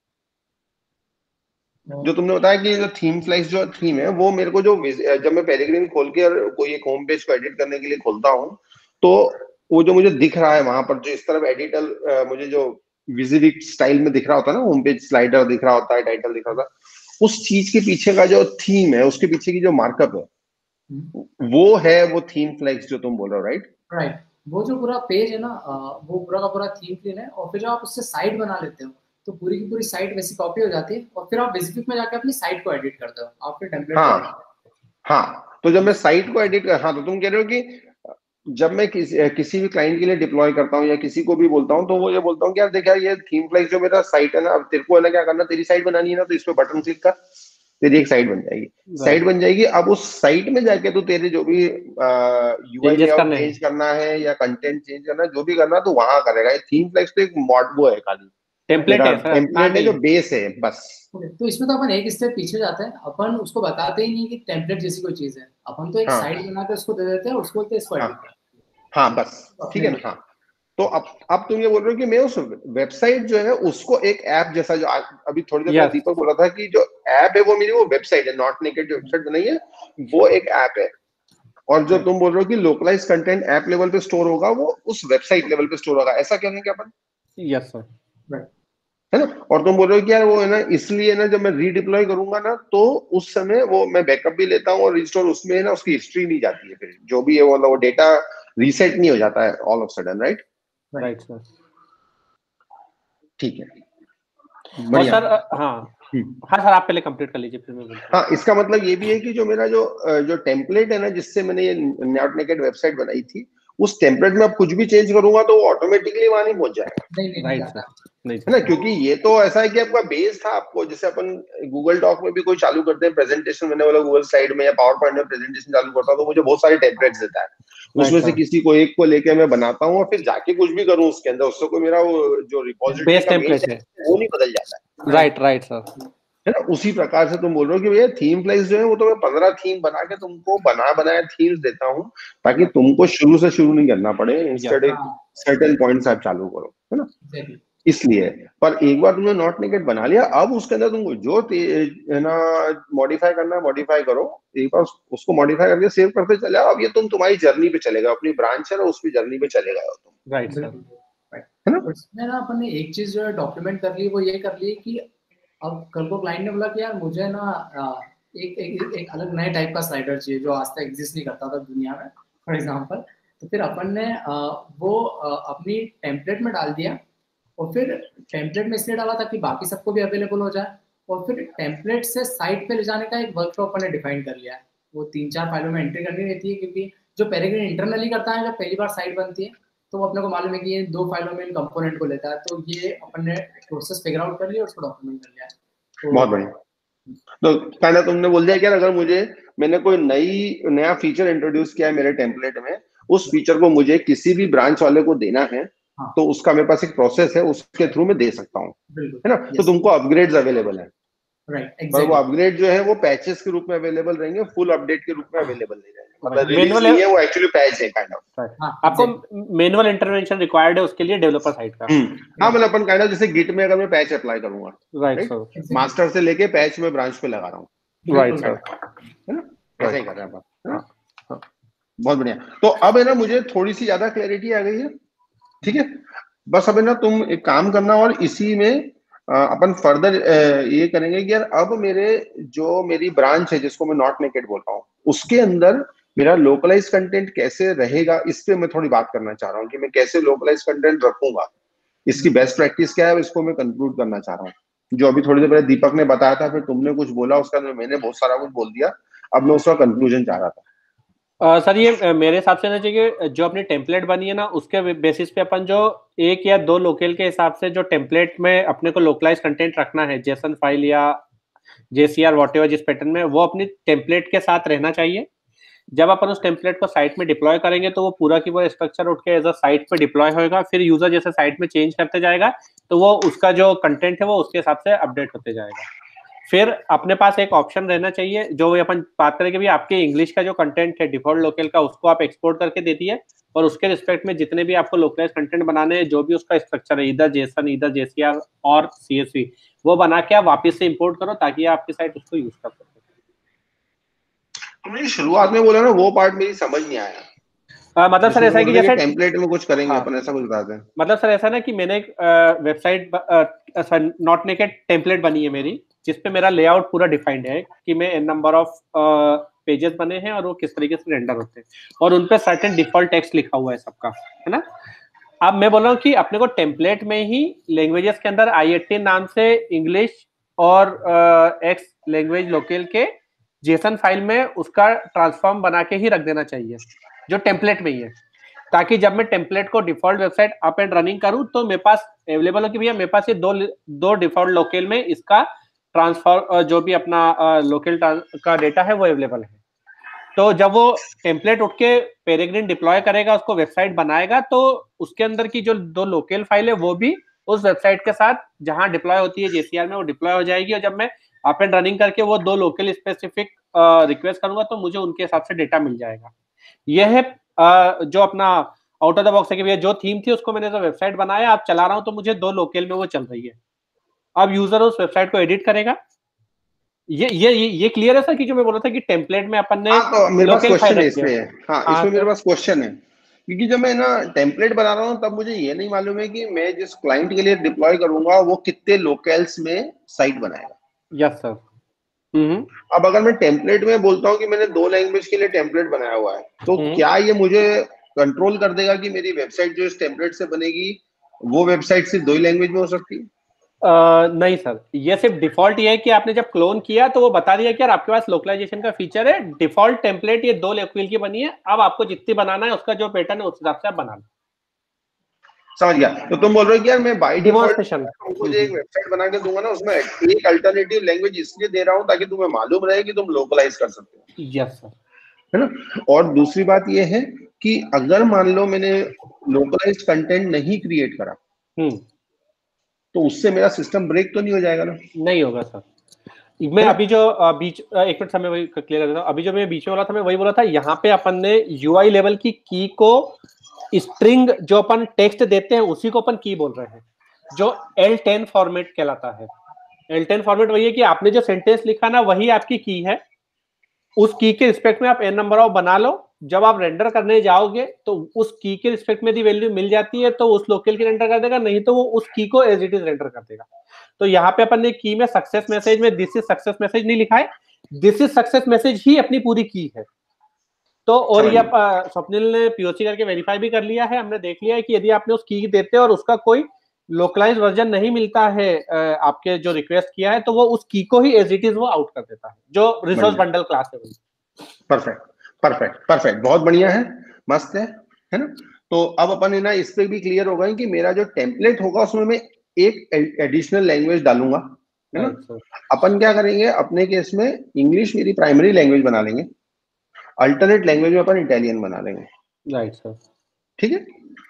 जो तुमने बताया कि जो थीम फ्लेक्स जो थीम है वो मेरे को जो जब मैं पेरेग्रीन खोल के और कोई एक होम पेज को एडिट करने के लिए खोलता हूँ, तो वो जो मुझे दिख रहा है वहां पर जो इस तरफ एडिटर मुझे जो विजिबिलिटी स्टाइल में दिख रहा होता है ना, होम पेज स्लाइडर दिख रहा होता है, टाइटल दिख रहा होता है, उस चीज के पीछे का जो थीम है, उसके पीछे की जो मार्कअप है, वो है वो थीम फ्लेक्स जो तुम बोल रहे हो, राइट। राइट, वो जो पूरा पेज है ना, वो पूरा का पूरा थीम क्लीन है, और फिर जब आप उससे साइट बना लेते हो तो पूरी की पूरी साइट वैसी कॉपी हो जाती है, और फिर आप बेसिक में जाके अपनी साइट को एडिट करते हो, आप फिर टेम्पलेट। हाँ हाँ, तो जब मैं साइट को एडिट कर, हाँ तो तुम कह रहे हो कि जब मैं किसी किसी भी क्लाइंट के लिए डिप्लॉय करता हूँ या किसी को भी बोलता हूँ, तो वो ये बोलता हूँ कि यार देख यार ये थीम फ्लेक्स जो मेरा साइट है ना, अब तेरे को है ना क्या करना, तेरी साइट बनानी है ना, तो इस पे बटन क्लिक कर, तेरी एक साइट बन जाएगी, साइट बन जाएगी। अब उस साइट में जाके तो तेरे जो भी यूआई लेआउट चेंज करना है या कंटेंट चेंज करना है, जो भी करना है तो वहां करेगा। ये थीम फ्लेक्स तो एक मॉड वो है, खाली टेम्पलेट है, टेम्पलेट है जो बेस है बस। तो इसमें तो अपन एक स्टेप पीछे जाते हैं, अपन उसको बताते ही नहीं कि टेम्पलेट जैसी कोई चीज है, अपन तो एक हाँ, साइट बना के उसको दे देते हैं, उसको बोलते हैं इसको एडिट। हाँ बस, ठीक है ना। हाँ, तो अब अब तुम ये बोल रहे हो कि मैं उस वेबसाइट जो है उसको एक ऐप जैसा, जो अभी थोड़ी देर पहले दीपक बोला था कि जो ऐप है वो मेरी वो वेबसाइट है, नॉट नेकेड जो वेबसाइट बनाई है वो एक ऐप है, और जो तुम बोल रहे हो कि लोकलाइज कंटेंट ऐप लेवल पे स्टोर होगा वो उस वेबसाइट लेवल पे स्टोर होगा, ऐसा कहेंगे क्या अपन? यस सर, है ना। और तुम बोल रहे हो कि यार वो है ना, इसलिए ना जब मैं रीडिप्लॉय करूंगा ना, तो उस समय वो मैं बैकअप भी लेता हूँ और रिस्टोर, उसमें ना उसकी हिस्ट्री नहीं जाती है, फिर जो भी है वो डेटा रीसेट नहीं हो जाता है all of sudden, right. Right sir, ठीक है, बढ़िया। सर हाँ हाँ सर, आप पहले कंप्लीट कर लीजिए फिर मैं बोलता हूं। हाँ, इसका मतलब ये भी है कि जो मेरा जो जो टेम्पलेट है ना, जिससे मैंने ये नॉट नेकेड वेबसाइट बनाई थी, उस टेम्पलेट में अब कुछ भी चेंज करूंगा तो वो ऑटोमेटिकली वहां नहीं पहुंच जाएगा, राइट सर, है ना। क्योंकि ये तो ऐसा है कि आपका बेस था, आपको जैसे अपन गूगल डॉक में भी कोई चालू करते हैं प्रेजेंटेशन बनने वाला, गूगल स्लाइड में या पावर पॉइंट में प्रेजेंटेशन चालू करता हूं, तो मुझे बहुत सारे टेम्पलेट्स देता है, उसमें से किसी को एक को लेके मैं बनाता हूँ और फिर जाके कुछ भी करूँ उसके अंदर, उससे कोई मेरा वो जो रिपोजिटरी का बेस है वो नहीं बदल जाता है। राइट राइट सर, है ना। उसी प्रकार से तुम बोल रहे हो कि भैया थीम फ्लेक्स जो है वो तो मैं पंद्रह थीम बना के तुमको बना बनाया थीम्स देता हूँ, ताकि तुमको शुरू से शुरू नहीं करना पड़े, इंस्टेड एक सर्टेन पॉइंट्स आप चालू करो, है ना। इसलिए पर एक बार तुमने नॉट नेकेड बना लिया, अब उसके अंदर तुमको जो है ना मॉडिफाई करना है मॉडिफाई करो, एक बार उसको मॉडिफाई करके सेव करते चले आओ। अब ये तुम तुम्हारी जर्नी पे चलेगा, अपनी ब्रांच है ना उसकी जर्नी पे चलेगा तुम, राइट सर, है ना। उसमें ना अपन ने एक चीज जो है डॉक्यूमेंट कर ली, वो ये कर ली कि अब कल को क्लाइंट ने बोला कि यार मुझे ना एक एक एक अलग नए टाइप का स्लाइडर चाहिए जो आज तक एग्जिस्ट नहीं करता था दुनिया में, फॉर एग्जांपल। तो फिर अपन ने वो अपनी टेम्पलेट में डाल दिया, और फिर टेम्पलेट में इसलिए डाला था कि बाकी सबको भी अवेलेबल हो जाए, और फिर टेम्पलेट से साइट पे ले जाने का एक वर्कफ्लो अपन ने डिफाइन कर लिया है। वो तीन चार फाइलों में एंट्री करनी रहती है, क्योंकि जो पेरेग्रीन इंटरनली करता है जब पहली बार साइट बनती है, तो वो अपने को मालूम है कि ये दो फाइलों में इन कंपोनेंट को लेता है, तो ये अपन ने प्रोसेस फिगर आउट कर लिया और उसको डॉक्यूमेंट कर लिया। तो बहुत बढ़िया। तो कहना तुमने बोल दिया कि अगर मुझे मैंने कोई नई नया फीचर इंट्रोड्यूस किया है मेरे टेम्पलेट में, उस फीचर को मुझे किसी भी ब्रांच वाले को देना है, हाँ, तो उसका मेरे पास एक प्रोसेस है, उसके थ्रू मैं दे सकता हूँ, है ना। तो तुमको अपग्रेड्स अवेलेबल है, राइट, पर वो अपग्रेड जो है वो पैचेस के रूप में अवेलेबल रहेंगे, फुल अपडेट के रूप में अवेलेबल नहीं रहेंगे, मतलब रिलीज नहीं है वो, एक्चुअली पैच है काइंड ऑफ। आपको मैनुअल इंटरवेंशन रिक्वायर्ड है उसके लिए डेवलपर साइड का। हाँ, मतलब अपन काइंड ऑफ जैसे गिट में अगर मैं पैच अप्लाई करूंगा, राइट सर, मास्टर से लेके पैच में ब्रांच पे लगा रहा हूँ, राइट सर, है ना, ऐसा ही कर रहे हैं अपन। बहुत बढ़िया। तो अब है ना मुझे थोड़ी सी ज्यादा क्लैरिटी आ गई है, ठीक है। बस अब है ना तुम एक काम करना, और इसी में अपन फर्दर ये करेंगे कि यार अब मेरे जो मेरी ब्रांच है जिसको मैं नॉट नेकेड बोल रहा हूँ, उसके अंदर मेरा लोकलाइज कंटेंट कैसे रहेगा, इस पे मैं थोड़ी बात करना चाह रहा हूँ कि मैं कैसे लोकलाइज कंटेंट रखूंगा, इसकी बेस्ट प्रैक्टिस क्या है, इसको मैं कंक्लूड करना चाह रहा हूँ। जो अभी थोड़ी देर पहले दीपक ने बताया था, फिर तुमने कुछ बोला, उसका मैंने बहुत सारा कुछ बोल दिया, अब मैं उसका कंक्लूजन चाह रहा था। Uh, सर ये uh, मेरे हिसाब से ना चाहिए जो अपनी टेम्पलेट बनी है ना उसके बेसिस पे अपन जो एक या दो लोकल के हिसाब से जो टेम्पलेट में अपने को लोकलाइज कंटेंट रखना है जेसन फाइल या जेसीआर वॉटेवर जिस पैटर्न में वो अपनी टेम्पलेट के साथ रहना चाहिए। जब अपन उस टेम्पलेट को साइट में डिप्लॉय करेंगे तो वो पूरा की पूरा स्ट्रक्चर उठ के एज अ साइट पे डिप्लॉय होगा, फिर यूजर जैसे साइट में चेंज करते जाएगा तो वो उसका जो कंटेंट है वो उसके हिसाब से अपडेट होते जाएगा। फिर अपने पास एक ऑप्शन रहना चाहिए जो अपन बात करेंगे भी आपके इंग्लिश का जो कंटेंट है डिफॉल्ट लोकल का उसको आप एक्सपोर्ट करके दे दिए और उसके रिस्पेक्ट में जितने भी आपको लोकलाइज कंटेंट बनाने हैं जो भी उसका स्ट्रक्चर है इधर जेसन इधर जेसीआर और सीएसवी वो बना के आप वापस से इंपोर्ट करो ताकि आपकी साइट उसको यूज कर सके। तुमने शुरुआत में बोला ना वो पार्ट मेरी समझ नहीं आया। आ, मतलब सर ऐसा है कि जैसे टेम्पलेट में कुछ करेंगे हाँ, अपन ऐसा कुछ बताते हैं। मतलब सर ऐसा ना कि मैंने एक वेबसाइट नॉट नेकेड टेम्पलेट बनी है मेरी जिसपे मेरा लेआउट पूरा डिफाइंड है कि मैं एन नंबर ऑफ पेजेस बने हैं और वो किस तरीके से रेंडर होते हैं और उनपे सर्टेन डिफॉल्ट टेक्स्ट लिखा हुआ है सबका, है ना। अब मैं बोल रहा हूँ कि अपने को टेम्पलेट में ही लैंग्वेजेस के अंदर आई एटीन नाम से इंग्लिश और एक्स लैंग्वेज लोकल के जेसन फाइल में उसका ट्रांसफॉर्म बना के ही रख देना चाहिए जो टेम्पलेट में ही है, ताकि जब मैं टेम्पलेट को default website up and running करूं तो मेरे पास अवेलेबल हो कि भैया मेरे पास ये दो दो डिफॉल्ट लोकल में इसका ट्रांसफर जो भी अपना लोकल का डेटा है वो अवेलेबल है। तो जब वो टेम्पलेट उठ के पेरेग्रीन डिप्लॉय करेगा उसको वेबसाइट बनाएगा तो उसके अंदर की जो दो लोकल फाइल है वो भी उस वेबसाइट के साथ जहां डिप्लॉय होती है जेसीआर में वो डिप्लॉय हो जाएगी और जब मैं अप एंड रनिंग करके वो दो लोकल स्पेसिफिक रिक्वेस्ट करूंगा तो मुझे उनके हिसाब से डेटा मिल जाएगा। यह है uh, जो अपना आउट ऑफ द बॉक्स है कि भैया जो थीम थी उसको मैंने जो वेबसाइट बनाया आप चला रहा हूं तो मुझे दो लोकल में वो चल रही है। अब यूजर उस वेबसाइट को एडिट करेगा। ये ये ये क्लियर है सर कि जो मैं बोल रहा था कि टेम्पलेट में अपन ने हाँ, तो मेरे पास क्वेश्चन है इसमें। हाँ, हाँ, इसमें तो, मेरे पास क्वेश्चन है क्योंकि जब मैं ना टेम्पलेट बना रहा हूँ तब मुझे ये नहीं मालूम है कि मैं जिस क्लाइंट के लिए डिप्लॉय करूंगा वो कितने लोकल्स में साइट बनाएगा। Yes sir. हम्म अब अगर मैं टेम्पलेट में बोलता हूँ कि मैंने दो लैंग्वेज के लिए टेम्पलेट बनाया हुआ है तो क्या ये मुझे कंट्रोल कर देगा कि मेरी वेबसाइट जो इस टेम्पलेट से बनेगी वो वेबसाइट सिर्फ दो ही लैंग्वेज में हो सकती है? Uh, नहीं सर, ये सिर्फ डिफॉल्ट ये है कि आपने जब क्लोन किया तो वो बता दिया कि यार आपके पास लोकलाइजेशन का फीचर है, डिफॉल्ट टेम्पलेट ये दो लोकल की बनी है, अब आपको जितनी बनाना है उसका जो पैटर्न है उस हिसाब से आप बना लो। समझ गया। तो तुम बोल रहे हो कि यार मैं बाय डिफॉल्ट मुझे एक वेबसाइट बना के दूंगा ना उसमें एक अल्टरनेटिव लैंग्वेज इसलिए दे रहा हूं ताकि तुम्हें मालूम रहे कि तुम लोकलाइज कर सकते हो। Yes sir. है ना। और दूसरी बात ये है कि अगर मान लो मैंने लोकलाइज्ड कंटेंट नहीं क्रिएट करा तो उससे मेरा सिस्टम ब्रेक तो नहीं हो जाएगा ना? नहीं होगा सर। मैं अभी जो बीच एक मिनट समय वही क्लियर कर देता हूं। अभी जो मैं बीच में बोला था मैं वही बोला था यहाँ पे अपन ने यूआई लेवल की की को स्ट्रिंग जो अपन टेक्स्ट देते हैं उसी को अपन की बोल रहे हैं जो एल टेन फॉर्मेट कहलाता है। एल टेन फॉर्मेट वही है कि आपने जो सेंटेंस लिखा ना वही आपकी की है, उस की के रिस्पेक्ट में आप एन नंबर ऑफ बना लो, जब आप रेंडर करने जाओगे तो उस की के रिस्पेक्ट में यदि वैल्यू मिल जाती है तो उस लोकल की रेंडर कर देगा, नहीं तो वो उस की को एज इट इज रेंडर कर देगा। तो यहाँ पे अपन ने की में सक्सेस मैसेज में दिस इज सक्सेस मैसेज नहीं लिखा है, दिस इज सक्सेस मैसेज ही अपनी पूरी की है। तो और ये स्वप्निल ने पीओसी करके वेरीफाई भी कर लिया है, हमने देख लिया है कि यदि आपने उस की देते और उसका कोई लोकलाइज वर्जन नहीं मिलता है आपके जो रिक्वेस्ट किया है तो वो उस की को ही एज इट इज वो आउट कर देता है जो रिसोर्स बंडल क्लास है। परफेक्ट परफेक्ट परफेक्ट, बहुत बढ़िया है, मस्त है, है ना। तो अब अपन है ना इस पे भी क्लियर हो गए कि मेरा जो टेम्पलेट होगा उसमें मैं एक एडिशनल लैंग्वेज डालूंगा, है ना। अपन क्या करेंगे अपने केस में इंग्लिश मेरी प्राइमरी लैंग्वेज बना लेंगे, अल्टरनेट लैंग्वेज में अपन इटालियन बना लेंगे। Right sir. ठीक है,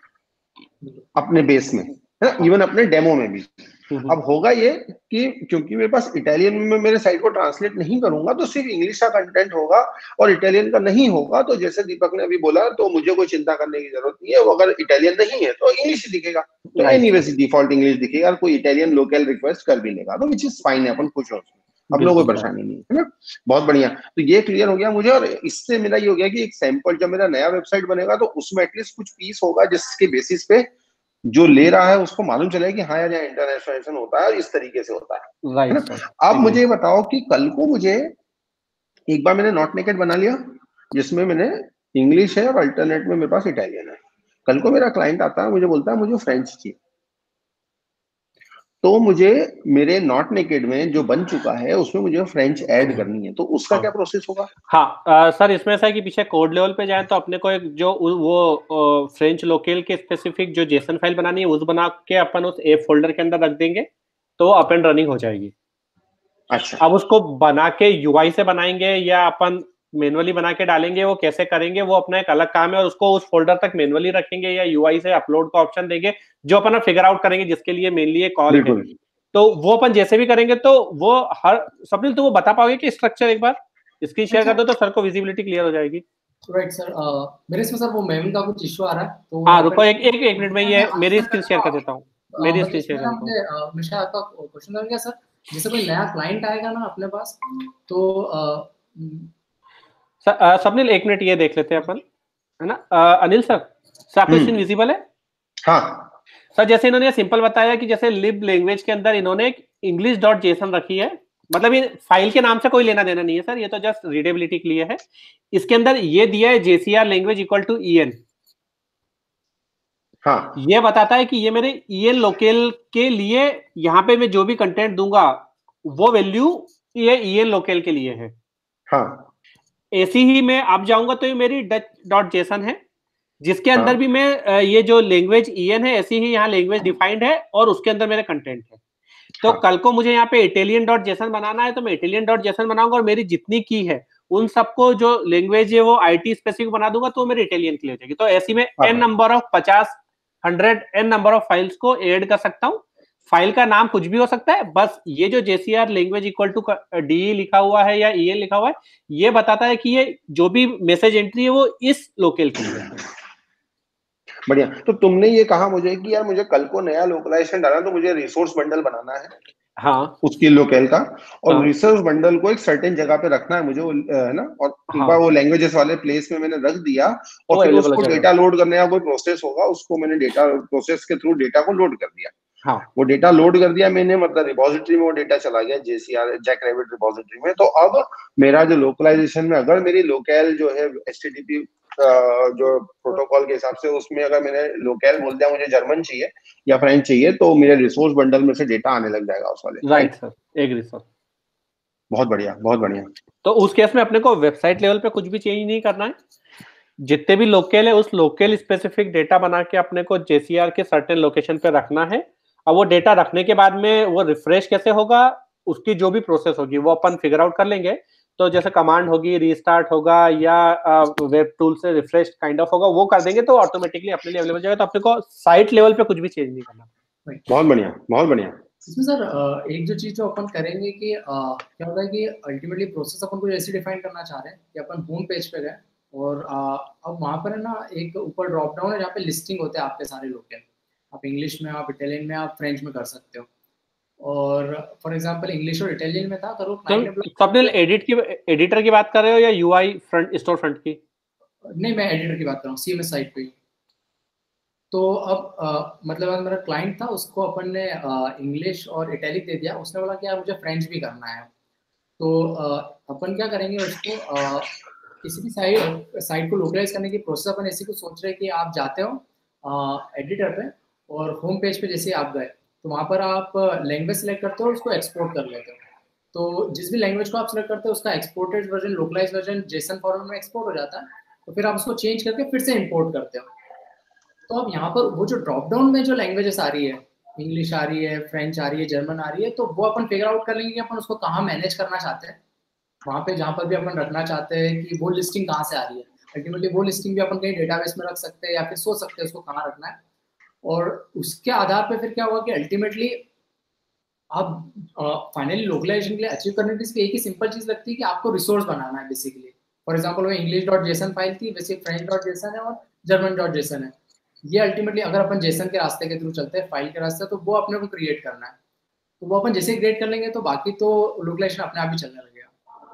अपने बेस में, है ना, इवन अपने डेमो में भी। अब होगा ये कि क्योंकि मेरे पास इटालियन में मेरे साइट को ट्रांसलेट नहीं करूंगा तो सिर्फ इंग्लिश का कंटेंट होगा और इटालियन का नहीं होगा, तो जैसे दीपक ने अभी बोला तो मुझे कोई चिंता करने की जरूरत नहीं है। वो अगर इटालियन नहीं है तो इंग्लिश ही दिखेगा, तो एनीवेज डिफॉल्ट इंग्लिश दिखेगा, कोई इटालियन लोकल रिक्वेस्ट कर भी लेगा तो विच इज फाइन है, अपन खुश हो उसमें, अब लोगों कोई परेशानी नहीं है ना। बहुत बढ़िया, तो ये क्लियर हो गया मुझे। और इससे मेरा ये हो गया कि एक सैंपल जब मेरा नया वेबसाइट बनेगा तो उसमें एटलीस्ट कुछ पीस होगा जिसके बेसिस पे जो ले रहा है उसको मालूम चलेगा कि हाँ यार यहाँ इंटरनेशनलाइजेशन होता है और इस तरीके से होता है, राइट है ना। आप मुझे ये बताओ कि कल को मुझे एक बार मैंने नॉट नेकेड बना लिया जिसमें मैंने इंग्लिश है और अल्टरनेट में मेरे पास इटालियन है, कल को मेरा क्लाइंट आता है मुझे बोलता है मुझे फ्रेंच चाहिए, तो मुझे मेरे नॉट नेकेड में जो बन चुका है उसमें मुझे फ्रेंच ऐड करनी है, तो उसका हाँ क्या प्रोसेस होगा? हाँ अ, सर इसमें ऐसा है कि पीछे कोड लेवल पे जाए तो अपने को एक जो उ- वो फ्रेंच लोकल के स्पेसिफिक जो जेसन फाइल बनानी है उस बना के अपन उस ए फोल्डर के अंदर रख देंगे तो अप एंड रनिंग हो जाएगी। अच्छा। अब उसको बना के यूआई से बनाएंगे या अपन मैनुअली बना के डालेंगे, वो कैसे करेंगे वो अपना एक अलग काम है, और उसको उस फोल्डर तक मैनुअली रखेंगे या यूआई से अपलोड का ऑप्शन देंगे, जो अपन फिगर आउट करेंगे जिसके लिए मेनली ये कॉल है। बिल्कुल। तो वो अपन जैसे भी करेंगे तो वो हर स्वप्निल तो वो बता पाओगे कि स्ट्रक्चर एक बार स्क्रीन शेयर कर दो तो सर को विजिबिलिटी क्लियर हो जाएगी। राइट सर, मेरे इसमें सर वो मेमो का कुछ इशू आ रहा है, तो हाँ यहाँ रुको, पे एक एक एक मिनट में ये मेरी स्क्रीन शेयर कर देता हूँ, मेरी बट स्क्रीन शेयर इसमें कर ना देता हूँ। मुझे अ, मैं शायद आपका क्वेश्चन कर गया सर। जैसे कोई नया क्लाइंट आएगा ना अपने पास, तो अ, सर अ, स्वप्निल एक मिनट ये देख लेते हैं अपन, है ना। अ, अनिल सर, सर आपको स्क्रीन हम्म। विजिबल है? हाँ। सर जैसे इन्होंने सिंपल बताया कि जैसे लिब लैंग्वेज के अंदर इन्होंने एक इंग्लिश डॉट जेसन रखी है, मतलब ये फाइल के नाम से कोई लेना देना नहीं है सर, ये तो जस्ट रीडेबिलिटी के लिए है। इसके अंदर ये दिया है JCR language equal to EN. हाँ। ये बताता है कि ये मेरे ईएन लोकल के लिए यहाँ पे मैं जो भी कंटेंट दूंगा वो वैल्यू ये ईएन लोकल के लिए है। हाँ। ऐसी ही मैं अब जाऊंगा तो ये मेरी डच डॉट जेसन है, जिसके अंदर भी हाँ। मैं अ, ये जो लैंग्वेज ईएन है ऐसी ही यहाँ लैंग्वेज डिफाइंड है और उसके अंदर मेरे कंटेंट है। तो हाँ। कल को मुझे यहाँ पे इटालियन डॉट जेसन बनाना है तो मैं इटालियन डॉट जेसन बनाऊंगा और मेरी जितनी की है उन सबको जो लैंग्वेज है वो आईटी स्पेसिफिक बना दूंगा तो मेरी इटालियन के लिए हो जाएगी। तो ऐसी में हाँ। एन हाँ। नंबर ऑफ पचास hundred n number of files को ऐड कर सकता हूँ। फाइल का नाम कुछ भी हो सकता है, बस ये जो JCR language equal to D लिखा हुआ है या ई लिखा हुआ है ये बताता है कि ये जो भी मैसेज एंट्री है वो इस लोकल के लिए है। बढ़िया। तो तुमने ये कहा मुझे कि यार मुझे कल को नया लोकलाइजेशन डालना, तो मुझे रिसोर्स बंडल बनाना है हाँ उसकी लोकल का, और हाँ रिसोर्स बंडल को एक सर्टेन जगह पे रखना है मुझे, वो, है ना। और एक हाँ बार वो लैंग्वेजेस वाले प्लेस में मैंने रख दिया, और वो फिर अवेलेबल हो उसको जाएगा। डेटा लोड करने का कोई प्रोसेस होगा, उसको मैंने डेटा प्रोसेस के थ्रू डेटा को लोड कर दिया। हाँ वो डेटा लोड कर दिया मैंने, मतलब रिपोजिटरी में वो डेटा चला गया जेसीआर जैक रैबिट रिपोजिटरी में। तो अब मेरा जो लोकलाइजेशन में अगर मेरी लोकल जो है एचटीटीपी जो प्रोटोकॉल के हिसाब से, उसमें अगर मैंने लोकल बोल दिया मुझे जर्मन चाहिए या फ्रेंच चाहिए, तो मेरे रिसोर्स बंडल में से डेटा आने लग जाएगा उस वाले, right right? Sir, agree sir. बहुत बढ़िया, बहुत बढ़िया। तो उस केस में अपने को वेबसाइट लेवल पे कुछ भी चेंज नहीं करना है, जितने भी लोकल है उस लोकल स्पेसिफिक डेटा बना के अपने को जेसीआर के सर्टेन लोकेशन पे रखना है। अब वो डेटा रखने के बाद में वो रिफ्रेश कैसे होगा, उसकी जो भी प्रोसेस होगी वो अपन फिगर आउट कर लेंगे। तो जैसे कमांड होगी, रीस्टार्ट होगा या वेब टूल से रिफ्रेश काइंड ऑफ होगा, वो कर देंगे तो ऑटोमेटिकली अपने लिए अवेलेबल हो जाएगा। तो अपने को साइट लेवल पे कुछ भी चेंज नहीं करना। बहुत बढ़िया, बहुत बढ़िया। इसमें सर अ, एक जो चीज जो अपन करेंगे कि अ, क्या होता है कि अल्टीमेटली प्रोसेस अपन को ऐसे डिफाइन करना चाह रहे हैं कि अपन होम पेज पे गए और अ, अब वहाँ पर है ना एक ऊपर ड्रॉप डाउन है जहाँ पे लिस्टिंग होते हैं आपके सारे लोकल। आप इंग्लिश में, आप इटालियन में, आप फ्रेंच में कर सकते हो। और फॉर एग्जांपल इंग्लिश और इटालियन में था, अगर वो तो क्लाइंट ने बोला स्वप्निल एडिट की एडिटर की बात कर रहे हो या यूआई फ्रंट स्टोर फ्रंट की? नहीं, मैं एडिटर की बात कर रहा हूँ, सीएमएस साइट पे ही। तो अब अ, मतलब अगर मेरा क्लाइंट था उसको अपन ने इंग्लिश और इटैलिक दे दिया, उसने बोला कि यार मुझे फ्रेंच भी करना है। तो अ, अपन क्या करेंगे उसको अ, किसी भी साइट साइट को लोकलाइज करने की प्रोसेस अपन ऐसी कुछ सोच रहे हैं कि आप जाते हो एडिटर पे और होम पेज पे जैसे आप गए तो वहाँ पर आप लैंग्वेज सेलेक्ट करते हो और उसको एक्सपोर्ट कर लेते हो। तो जिस भी लैंग्वेज को आप सेलेक्ट करते हो उसका exported version, localize version JSON format में एक्सपोर्ट हो जाता है। तो फिर आप उसको चेंज करके फिर से इंपोर्ट करते हो। तो अब यहाँ पर वो जो ड्रॉप डाउन में जो लैंग्वेजेस आ रही है, इंग्लिश आ रही है, फ्रेंच आ रही है, जर्मन आ रही है, तो वो अपन फिगर आउट कर लेंगे कि अपन उसको कहाँ मैनेज करना चाहते हैं। वहाँ पे जहाँ पर भी अपन रखना चाहते हैं कि वो लिस्टिंग कहाँ से आ रही है, अल्टीमेटली वो लिस्टिंग भी अपन कहीं डेटाबेस में रख सकते हैं या फिर सोच सकते हैं उसको कहाँ रखना है। और उसके आधार पे फिर क्या हुआ कि अल्टीमेटली आप फाइनली लोकलाइजेशन के लिए अचीव करने के लिए एक ही सिंपल चीज लगती है कि आपको रिसोर्स बनाना है बेसिकली। फॉर एग्जाम्पल वो इंग्लिश डॉट जेसन फाइल थी, वैसे फ्रेंच डॉट जेसन है और जर्मन डॉट जेसन है। ये अल्टीमेटली अगर अपन जेसन के रास्ते के थ्रू चलते हैं, फाइल के रास्ते, तो वो अपने को क्रिएट करना है। तो वो अपन जैसे क्रिएट कर लेंगे तो बाकी तो लोकलाइजेशन अपने आप ही चलने लगेगा।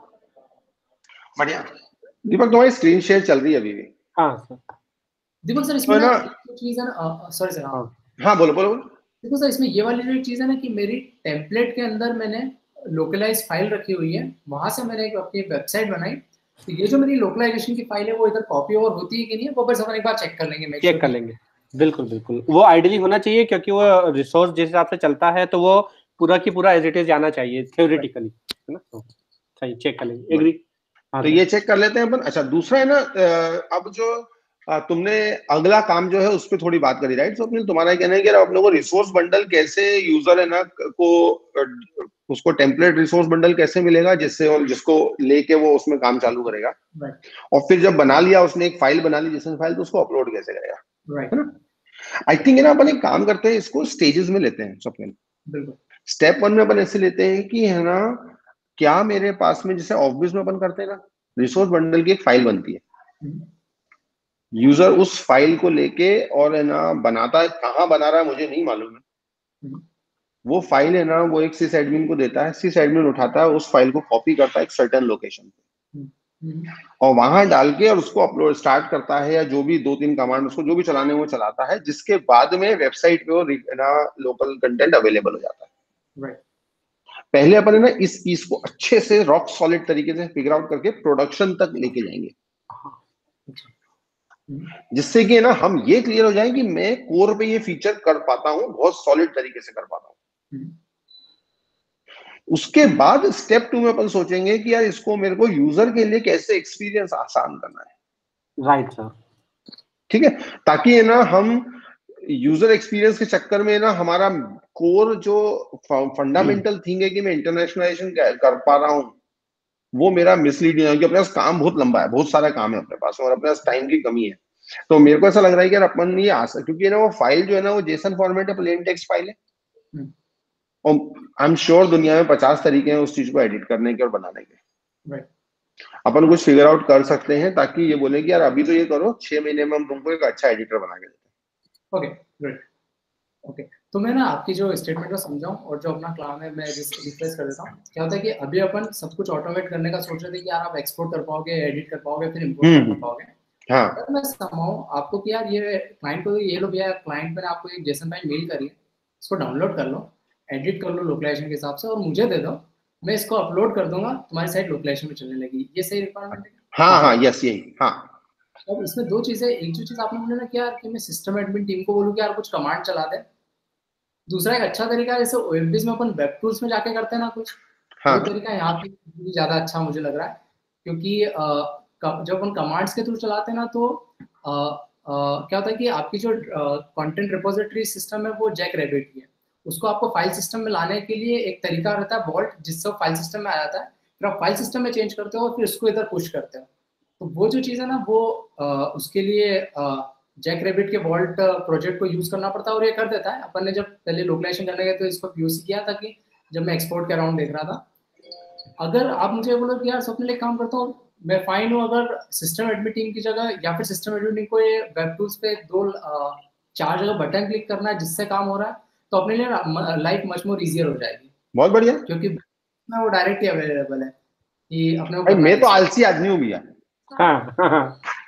बढ़िया। दीपक तुम्हारी स्क्रीन शेयर चल रही है अभी भी? हाँ सर। दीपक सर तो इसमें है ना ना। एक चीज है ना, सॉरी सर, हाँ हाँ हाँ, बोलो बोलो बोलो। देखो सर इसमें ये वाली जो चीज है ना कि मेरी टेम्पलेट के अंदर मैंने लोकलाइज फाइल रखी हुई है, वहां से मैंने एक अपनी वेबसाइट बनाई। तो ये जो मेरी लोकलाइजेशन की फाइल है वो इधर कॉपी ओवर होती है कि नहीं है वो बस अपन एक बार चेक कर लेंगे, मेक चेक श्योर कर कि लेंगे। बिल्कुल बिल्कुल, वो आइडियली होना चाहिए क्योंकि वो रिसोर्स जिस हिसाब से चलता है तो वो पूरा की पूरा एज इट इज जाना चाहिए थ्योरेटिकली, है ना? तो सही, चेक कर लेंगे, एग्री। हाँ तो सर। ये चेक कर लेते हैं अपन। अच्छा, दूसरा है ना, अ, अब जो अ, तुमने अगला काम जो है उस पर थोड़ी बात करी, राइट? स्वप्निल, तुम्हारा कहना है कि यार अपने को रिसोर्स बंडल कैसे यूजर है ना को अ, उसको टेम्पलेट रिसोर्स बंडल कैसे मिलेगा जिससे और जिसको लेके वो उसमें काम चालू करेगा, और फिर जब बना लिया उसने, एक फाइल बना ली जेसन फाइल, तो उसको अपलोड कैसे करेगा, राइट। है ना? आई थिंक है ना, अपन एक काम करते हैं, इसको स्टेजेस में लेते हैं स्वप्निल। बिल्कुल। स्टेप वन में अपन ऐसे लेते हैं कि है ना, क्या मेरे पास में, जैसे ऑफिस में अपन करते हैं ना, रिसोर्स बंडल की एक फाइल बनती है, हम्म, यूजर उस फाइल को लेके और है ना बनाता है, कहाँ बना रहा है मुझे नहीं मालूम है, हम्म, वो फाइल है ना वो एक सिस एडमिन को देता है, सिस एडमिन उठाता है उस फाइल को, कॉपी करता है एक सर्टेन लोकेशन पे, हम्म, हम्म, और वहां डाल के और उसको अपलोड स्टार्ट करता है, या जो भी दो तीन कमांड उसको जो भी चलाने वो चलाता है, जिसके बाद में वेबसाइट पे वो रि- ना लोकल कंटेंट अवेलेबल हो जाता है। राइट। पहले अपन है ना इस चीज को अच्छे से रॉक सॉलिड तरीके से फिगर आउट करके प्रोडक्शन तक लेके जाएंगे, हाँ, अच्छा। हम्म, जिससे कि है ना हम ये क्लियर हो जाए कि मैं कोर पे ये फीचर कर पाता हूँ, बहुत सॉलिड तरीके से कर पाता हूँ। हम्म, उसके बाद स्टेप टू में अपन सोचेंगे कि यार इसको मेरे को यूजर के लिए कैसे एक्सपीरियंस आसान करना है, राइट सर। ठीक है? ताकि है ना हम यूजर एक्सपीरियंस के चक्कर में ना हमारा कोर जो फंडामेंटल थिंग है कि मैं इंटरनेशनलाइजेशन कर पा रहा हूँ, वो मेरा मिसलीडिंग है, क्योंकि अपने पास काम बहुत लंबा है, बहुत सारा काम है अपने पास, और अपने पास टाइम की कमी है। तो मेरे को ऐसा लग रहा है कि यार अपन ये आ सकता, क्योंकि ना वो फाइल जो है ना वो जेसन फॉर्मेट है, प्लेन टेक्स्ट फाइल है, हम्म, और आई एम श्योर दुनिया में पचास तरीके हैं उस चीज को एडिट करने के और बनाने के। राइट। अपन कुछ फिगर आउट कर सकते हैं ताकि ये बोले कि यार अभी तो ये करो, छह महीने में हम तुमको एक अच्छा एडिटर बना के देते ओके, ग्रेट। ओके, तो मैं ना आपकी जो स्टेटमेंट को समझाऊं और जो अपना क्लाम है मैं रिफ्रेश कर देता हूँ। क्या होता है कि अभी अपन सब कुछ ऑटोमेट करने का सोच रहे थे कि यार आप एक्सपोर्ट कर पाओगे, एडिट कर पाओगे, फिर हैं। इंपोर्ट कर हम्म। पाओगे। हाँ। अगर मैं समझाऊं आपको कि यार ये क्लाइंट को ये लो भैया, क्लाइंट मैंने आपको एक जेसन फाइल मेल करी है, इसको डाउनलोड कर लो, एडिट कर लो लोकलाइजेशन के हिसाब से और मुझे दे दो, मैं इसको अपलोड कर दूंगा, तुम्हारी साइट लोकलाइजेशन में चलने लगी। ये सही रिक्वायरमेंट है? हाँ हाँ, यस, यही, हाँ। अब इसमें दो चीजें, एक जो चीज आपने बोला ना कि यार कि मैं सिस्टम एडमिन टीम को बोलूँ कि यार कुछ कमांड चला दे। दूसरा एक अच्छा तरीका है, जैसे ओएमपीज में अपन वेब टूल्स में जाके करते हैं ना कुछ, वो हाँ। तरीका यहाँ पे भी ज्यादा अच्छा मुझे लग रहा है। क्योंकि अ, क- जब अपन कमांड्स के थ्रू चलाते हैं ना तो अ, अ, क्या होता है कि आपकी जो कंटेंट रिपोजिटरी सिस्टम है वो जैक रैबिट की है, उसको आपको फाइल सिस्टम में लाने के लिए एक तरीका रहता है वॉल्ट, जिससे वो फाइल सिस्टम में आ जाता है, फिर आप फाइल सिस्टम में चेंज करते हो और फिर उसको इधर पुश करते हो। तो वो जो चीज़ है ना वो अ, उसके लिए जैक रेबिट के वॉल्ट प्रोजेक्ट को यूज करना पड़ता है, और ये कर देता है। अपन ने जब पहले लोकलाइजेशन करने गए तो इसको यूज किया था कि जब मैं एक्सपोर्ट के अराउंड देख रहा था। अगर आप मुझे बोलो कि यार स्वप्निल एक काम करता हूँ, मैं फाइन हूँ अगर सिस्टम एडमिन टीम की जगह या फिर सिस्टम एडमिन टीम को ये वेब टूल्स पे दो अ, चार जगह बटन क्लिक करना है जिससे काम हो रहा है, तो अपने लिए लाइफ मच मोर इजियर हो जाएगी, बहुत बढ़िया। क्योंकि में वो डायरेक्टली अवेलेबल है कि अपने को भाई करना मैं तो कैसे। आलसी आदमी हूँ भैया, हाँ हाँ हाँ।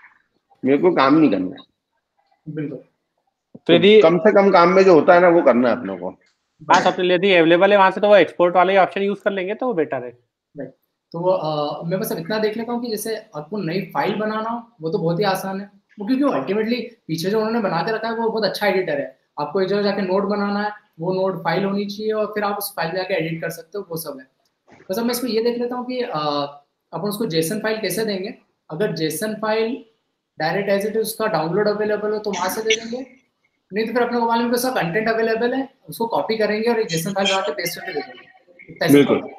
मेरे को काम नहीं करना है, बिल्कुल। तो तो यदि, कम से कम काम में जो होता है ना वो करना है अपने को। हाँ स्वप्निल यदि अवेलेबल है वहां से तो वो एक्सपोर्ट वाले ऑप्शन यूज कर लेंगे तो वो बेटर है। राइट। तो अ, मैं बस अब इतना देख लेता हूँ कि जैसे आपको नई फाइल बनाना हो वो तो बहुत ही आसान है, वो क्योंकि अल्टीमेटली पीछे जो उन्होंने बना के रखा है वो बहुत अच्छा एडिटर है। आपको एक जगह जाके नोट बनाना है, वो नोट फाइल होनी चाहिए और फिर आप उस फाइल में जाके एडिट कर सकते हो, वो सब है। बस अब मैं इसको ये देख लेता हूँ कि अ, अपन उसको जेसन फाइल कैसे देंगे। अगर JSON file direct as it is उसका डाउनलोड अवेलेबल हो तो वहां से दे देंगे, नहीं तो फिर अपने को मालूम है कि उसका कंटेंट अवेलेबल है, उसको कॉपी करेंगे और एक जेसन फाइल बना के पेस्ट करके दे देंगे। इतना सिंपल बिल्कुल, था।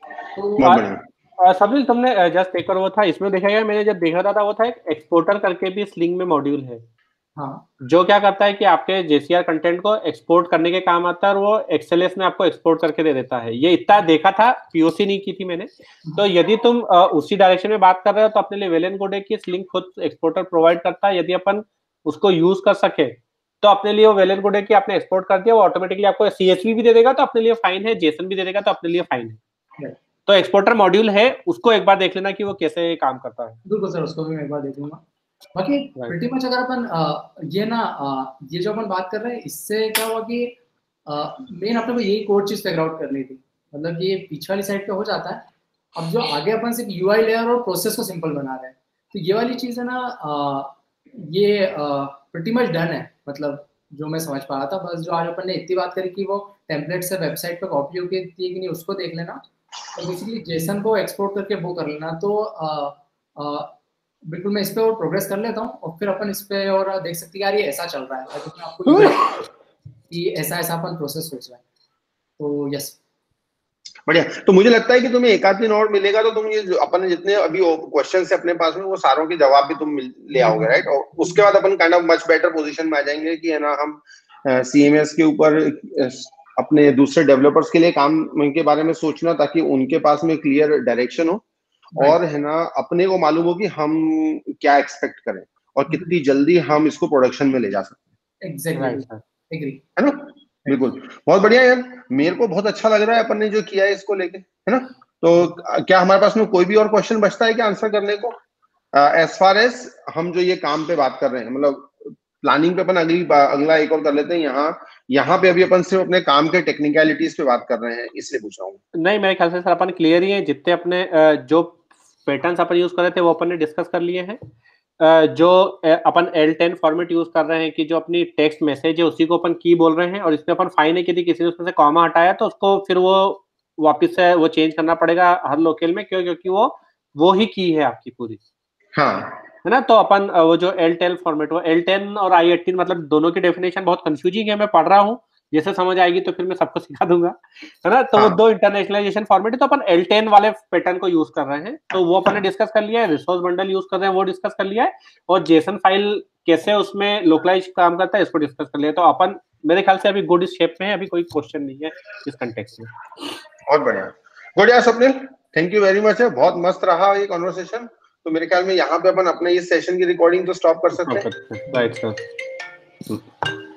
तो बहुत और बढ़िया। और स्वप्निल तुमने जस्ट एक और वो था इसमें देखा गया, मैंने जब देख रहा था वो था एक एक्सपोर्टर करके भी स्लिंग में मॉड्यूल है, हाँ। जो क्या करता है कि आपके जेसीआर कंटेंट को एक्सपोर्ट करने के काम आता है और वो एक्सएलएस में आपको एक्सपोर्ट करके दे देता है। ये इतना देखा था, पीओसी नहीं की थी मैंने। तो यदि तुम अ, उसी डायरेक्शन में बात कर रहे हो तो अपने लिए वेल एंड गुड है कि स्लिंग खुद एक्सपोर्टर प्रोवाइड करता है। यदि अपन उसको यूज कर सके तो अपने लिए वो वेल एंड गुड है कि आपने एक्सपोर्ट कर दिया, वो ऑटोमेटिकली आपको सीएसवी भी दे देगा तो अपने लिए फाइन है, जेसन भी दे देगा तो अपने लिए फाइन है। तो एक्सपोर्टर मॉड्यूल है, उसको एक बार देख लेना कि वो कैसे काम करता है। बिल्कुल सर, उसको भी मैं एक बार देख लूंगा। बाकी राइट। प्रीटी मच अगर अपन अ, ये ना अ, ये जो अपन बात कर रहे हैं इससे क्या हुआ कि मेन अपने को यही कोड चीज फिगर आउट करनी थी, मतलब कि ये पीछे वाली साइड पे हो जाता है। अब जो आगे अपन सिर्फ यूआई लेयर और प्रोसेस को सिंपल बना रहे हैं, तो ये वाली चीज है ना अ, ये प्रीटी मच डन है। मतलब जो मैं समझ पा रहा था। बस जो आज अपन ने इतनी बात करी कि वो टेम्पलेट से वेबसाइट पे कॉपी होती है कि नहीं उसको देख लेना, तो बेसिकली जेसन को एक्सपोर्ट करके वो कर लेना। तो आ, आ, बिल्कुल मैं इस पे और प्रोग्रेस कर लेता हूँ और फिर अपन इस पे और देख सकते हैं यार ये ऐसा चल रहा है, तो मैं आपको कि ऐसा ऐसा अपन प्रोसेस सोच रहे हैं। तो यस बढ़िया। तो मुझे लगता है कि तुम्हें एक आध दिन और मिलेगा तो तुम ये जो अपन ने जितने अभी क्वेश्चन है अपने पास में वो सारों के जवाब भी तुम ले आओगे, राइट? और उसके बाद अपन kind of much better position में आ जाएंगे कि है ना हम सीएमएस के ऊपर अपने दूसरे डेवलपर्स के लिए काम के बारे में सोचना, ताकि उनके पास में क्लियर डायरेक्शन हो और है ना अपने को मालूम हो कि हम क्या एक्सपेक्ट करें और कितनी जल्दी हम इसको प्रोडक्शन में ले जा सकते हैं। एग्जैक्टली एग्री है ना? बिल्कुल, बहुत बढ़िया यार, मेरे को बहुत अच्छा लग रहा है अपन ने जो किया है इसको लेके, है ना? तो क्या हमारे पास में कोई भी और क्वेश्चन बचता है क्या आंसर करने को? एज फार एज हम जो ये काम पे बात कर रहे हैं, मतलब प्लानिंग पे अपन अगली अगला एक और कर लेते हैं। यहाँ यहाँ पे अभी अपन सिर्फ अपने काम के टेक्निकलिटीज पे बात कर रहे हैं, इसलिए पूछ रहा हूँ। नहीं, मेरे ख्याल से सर अपन क्लियर ही है। जितने अपने जो पैटर्न्स अपन यूज कर रहे थे वो अपन ने डिस्कस कर लिए हैं। जो अपन एल टेन फॉर्मेट यूज कर रहे हैं कि जो अपनी टेक्स्ट मैसेज है उसी को अपन की बोल रहे हैं, और इसमें अपन फाइन है कि किसी ने उसमें से कॉमा हटाया तो उसको फिर वो वापस से वो चेंज करना पड़ेगा हर लोकल में, क्यों? क्योंकि वो वो ही की है आपकी पूरी। हाँ, है ना? तो अपन वो जो एल टेन फॉर्मेट, वो एल टेन और आई एटीन मतलब दोनों की डेफिनेशन बहुत कंफ्यूजिंग है, मैं पढ़ रहा हूँ। जैसे समझ आएगी तो फिर मैं सबको सिखा दूंगा, है ना? तो हाँ। वो दो इंटरनेशनलाइजेशन फॉर्मेट है, तो अपन एल टेन वाले पैटर्न को यूज कर रहे हैं, तो वो अपन ने डिस्कस कर लिया है। रिसोर्स बंडल यूज कर रहे हैं, वो डिस्कस कर लिया है। और जेसन फाइल कैसे उसमें लोकलाइज काम करता है इसको डिस्कस कर लिया। तो अपन मेरे ख्याल से अभी गुड शेप में है, अभी कोई क्वेश्चन नहीं है इस कंटेक्स्ट में। बहुत बढ़िया, गुड यार Swapnil, thank you very much है, बहुत मस्त रहा ये कॉन्वर्सेशन। तो मेरे ख्याल में यहाँ पे अपन अपने इस सेशन की रिकॉर्डिंग तो स्टॉप कर सकते हैं। Right sir.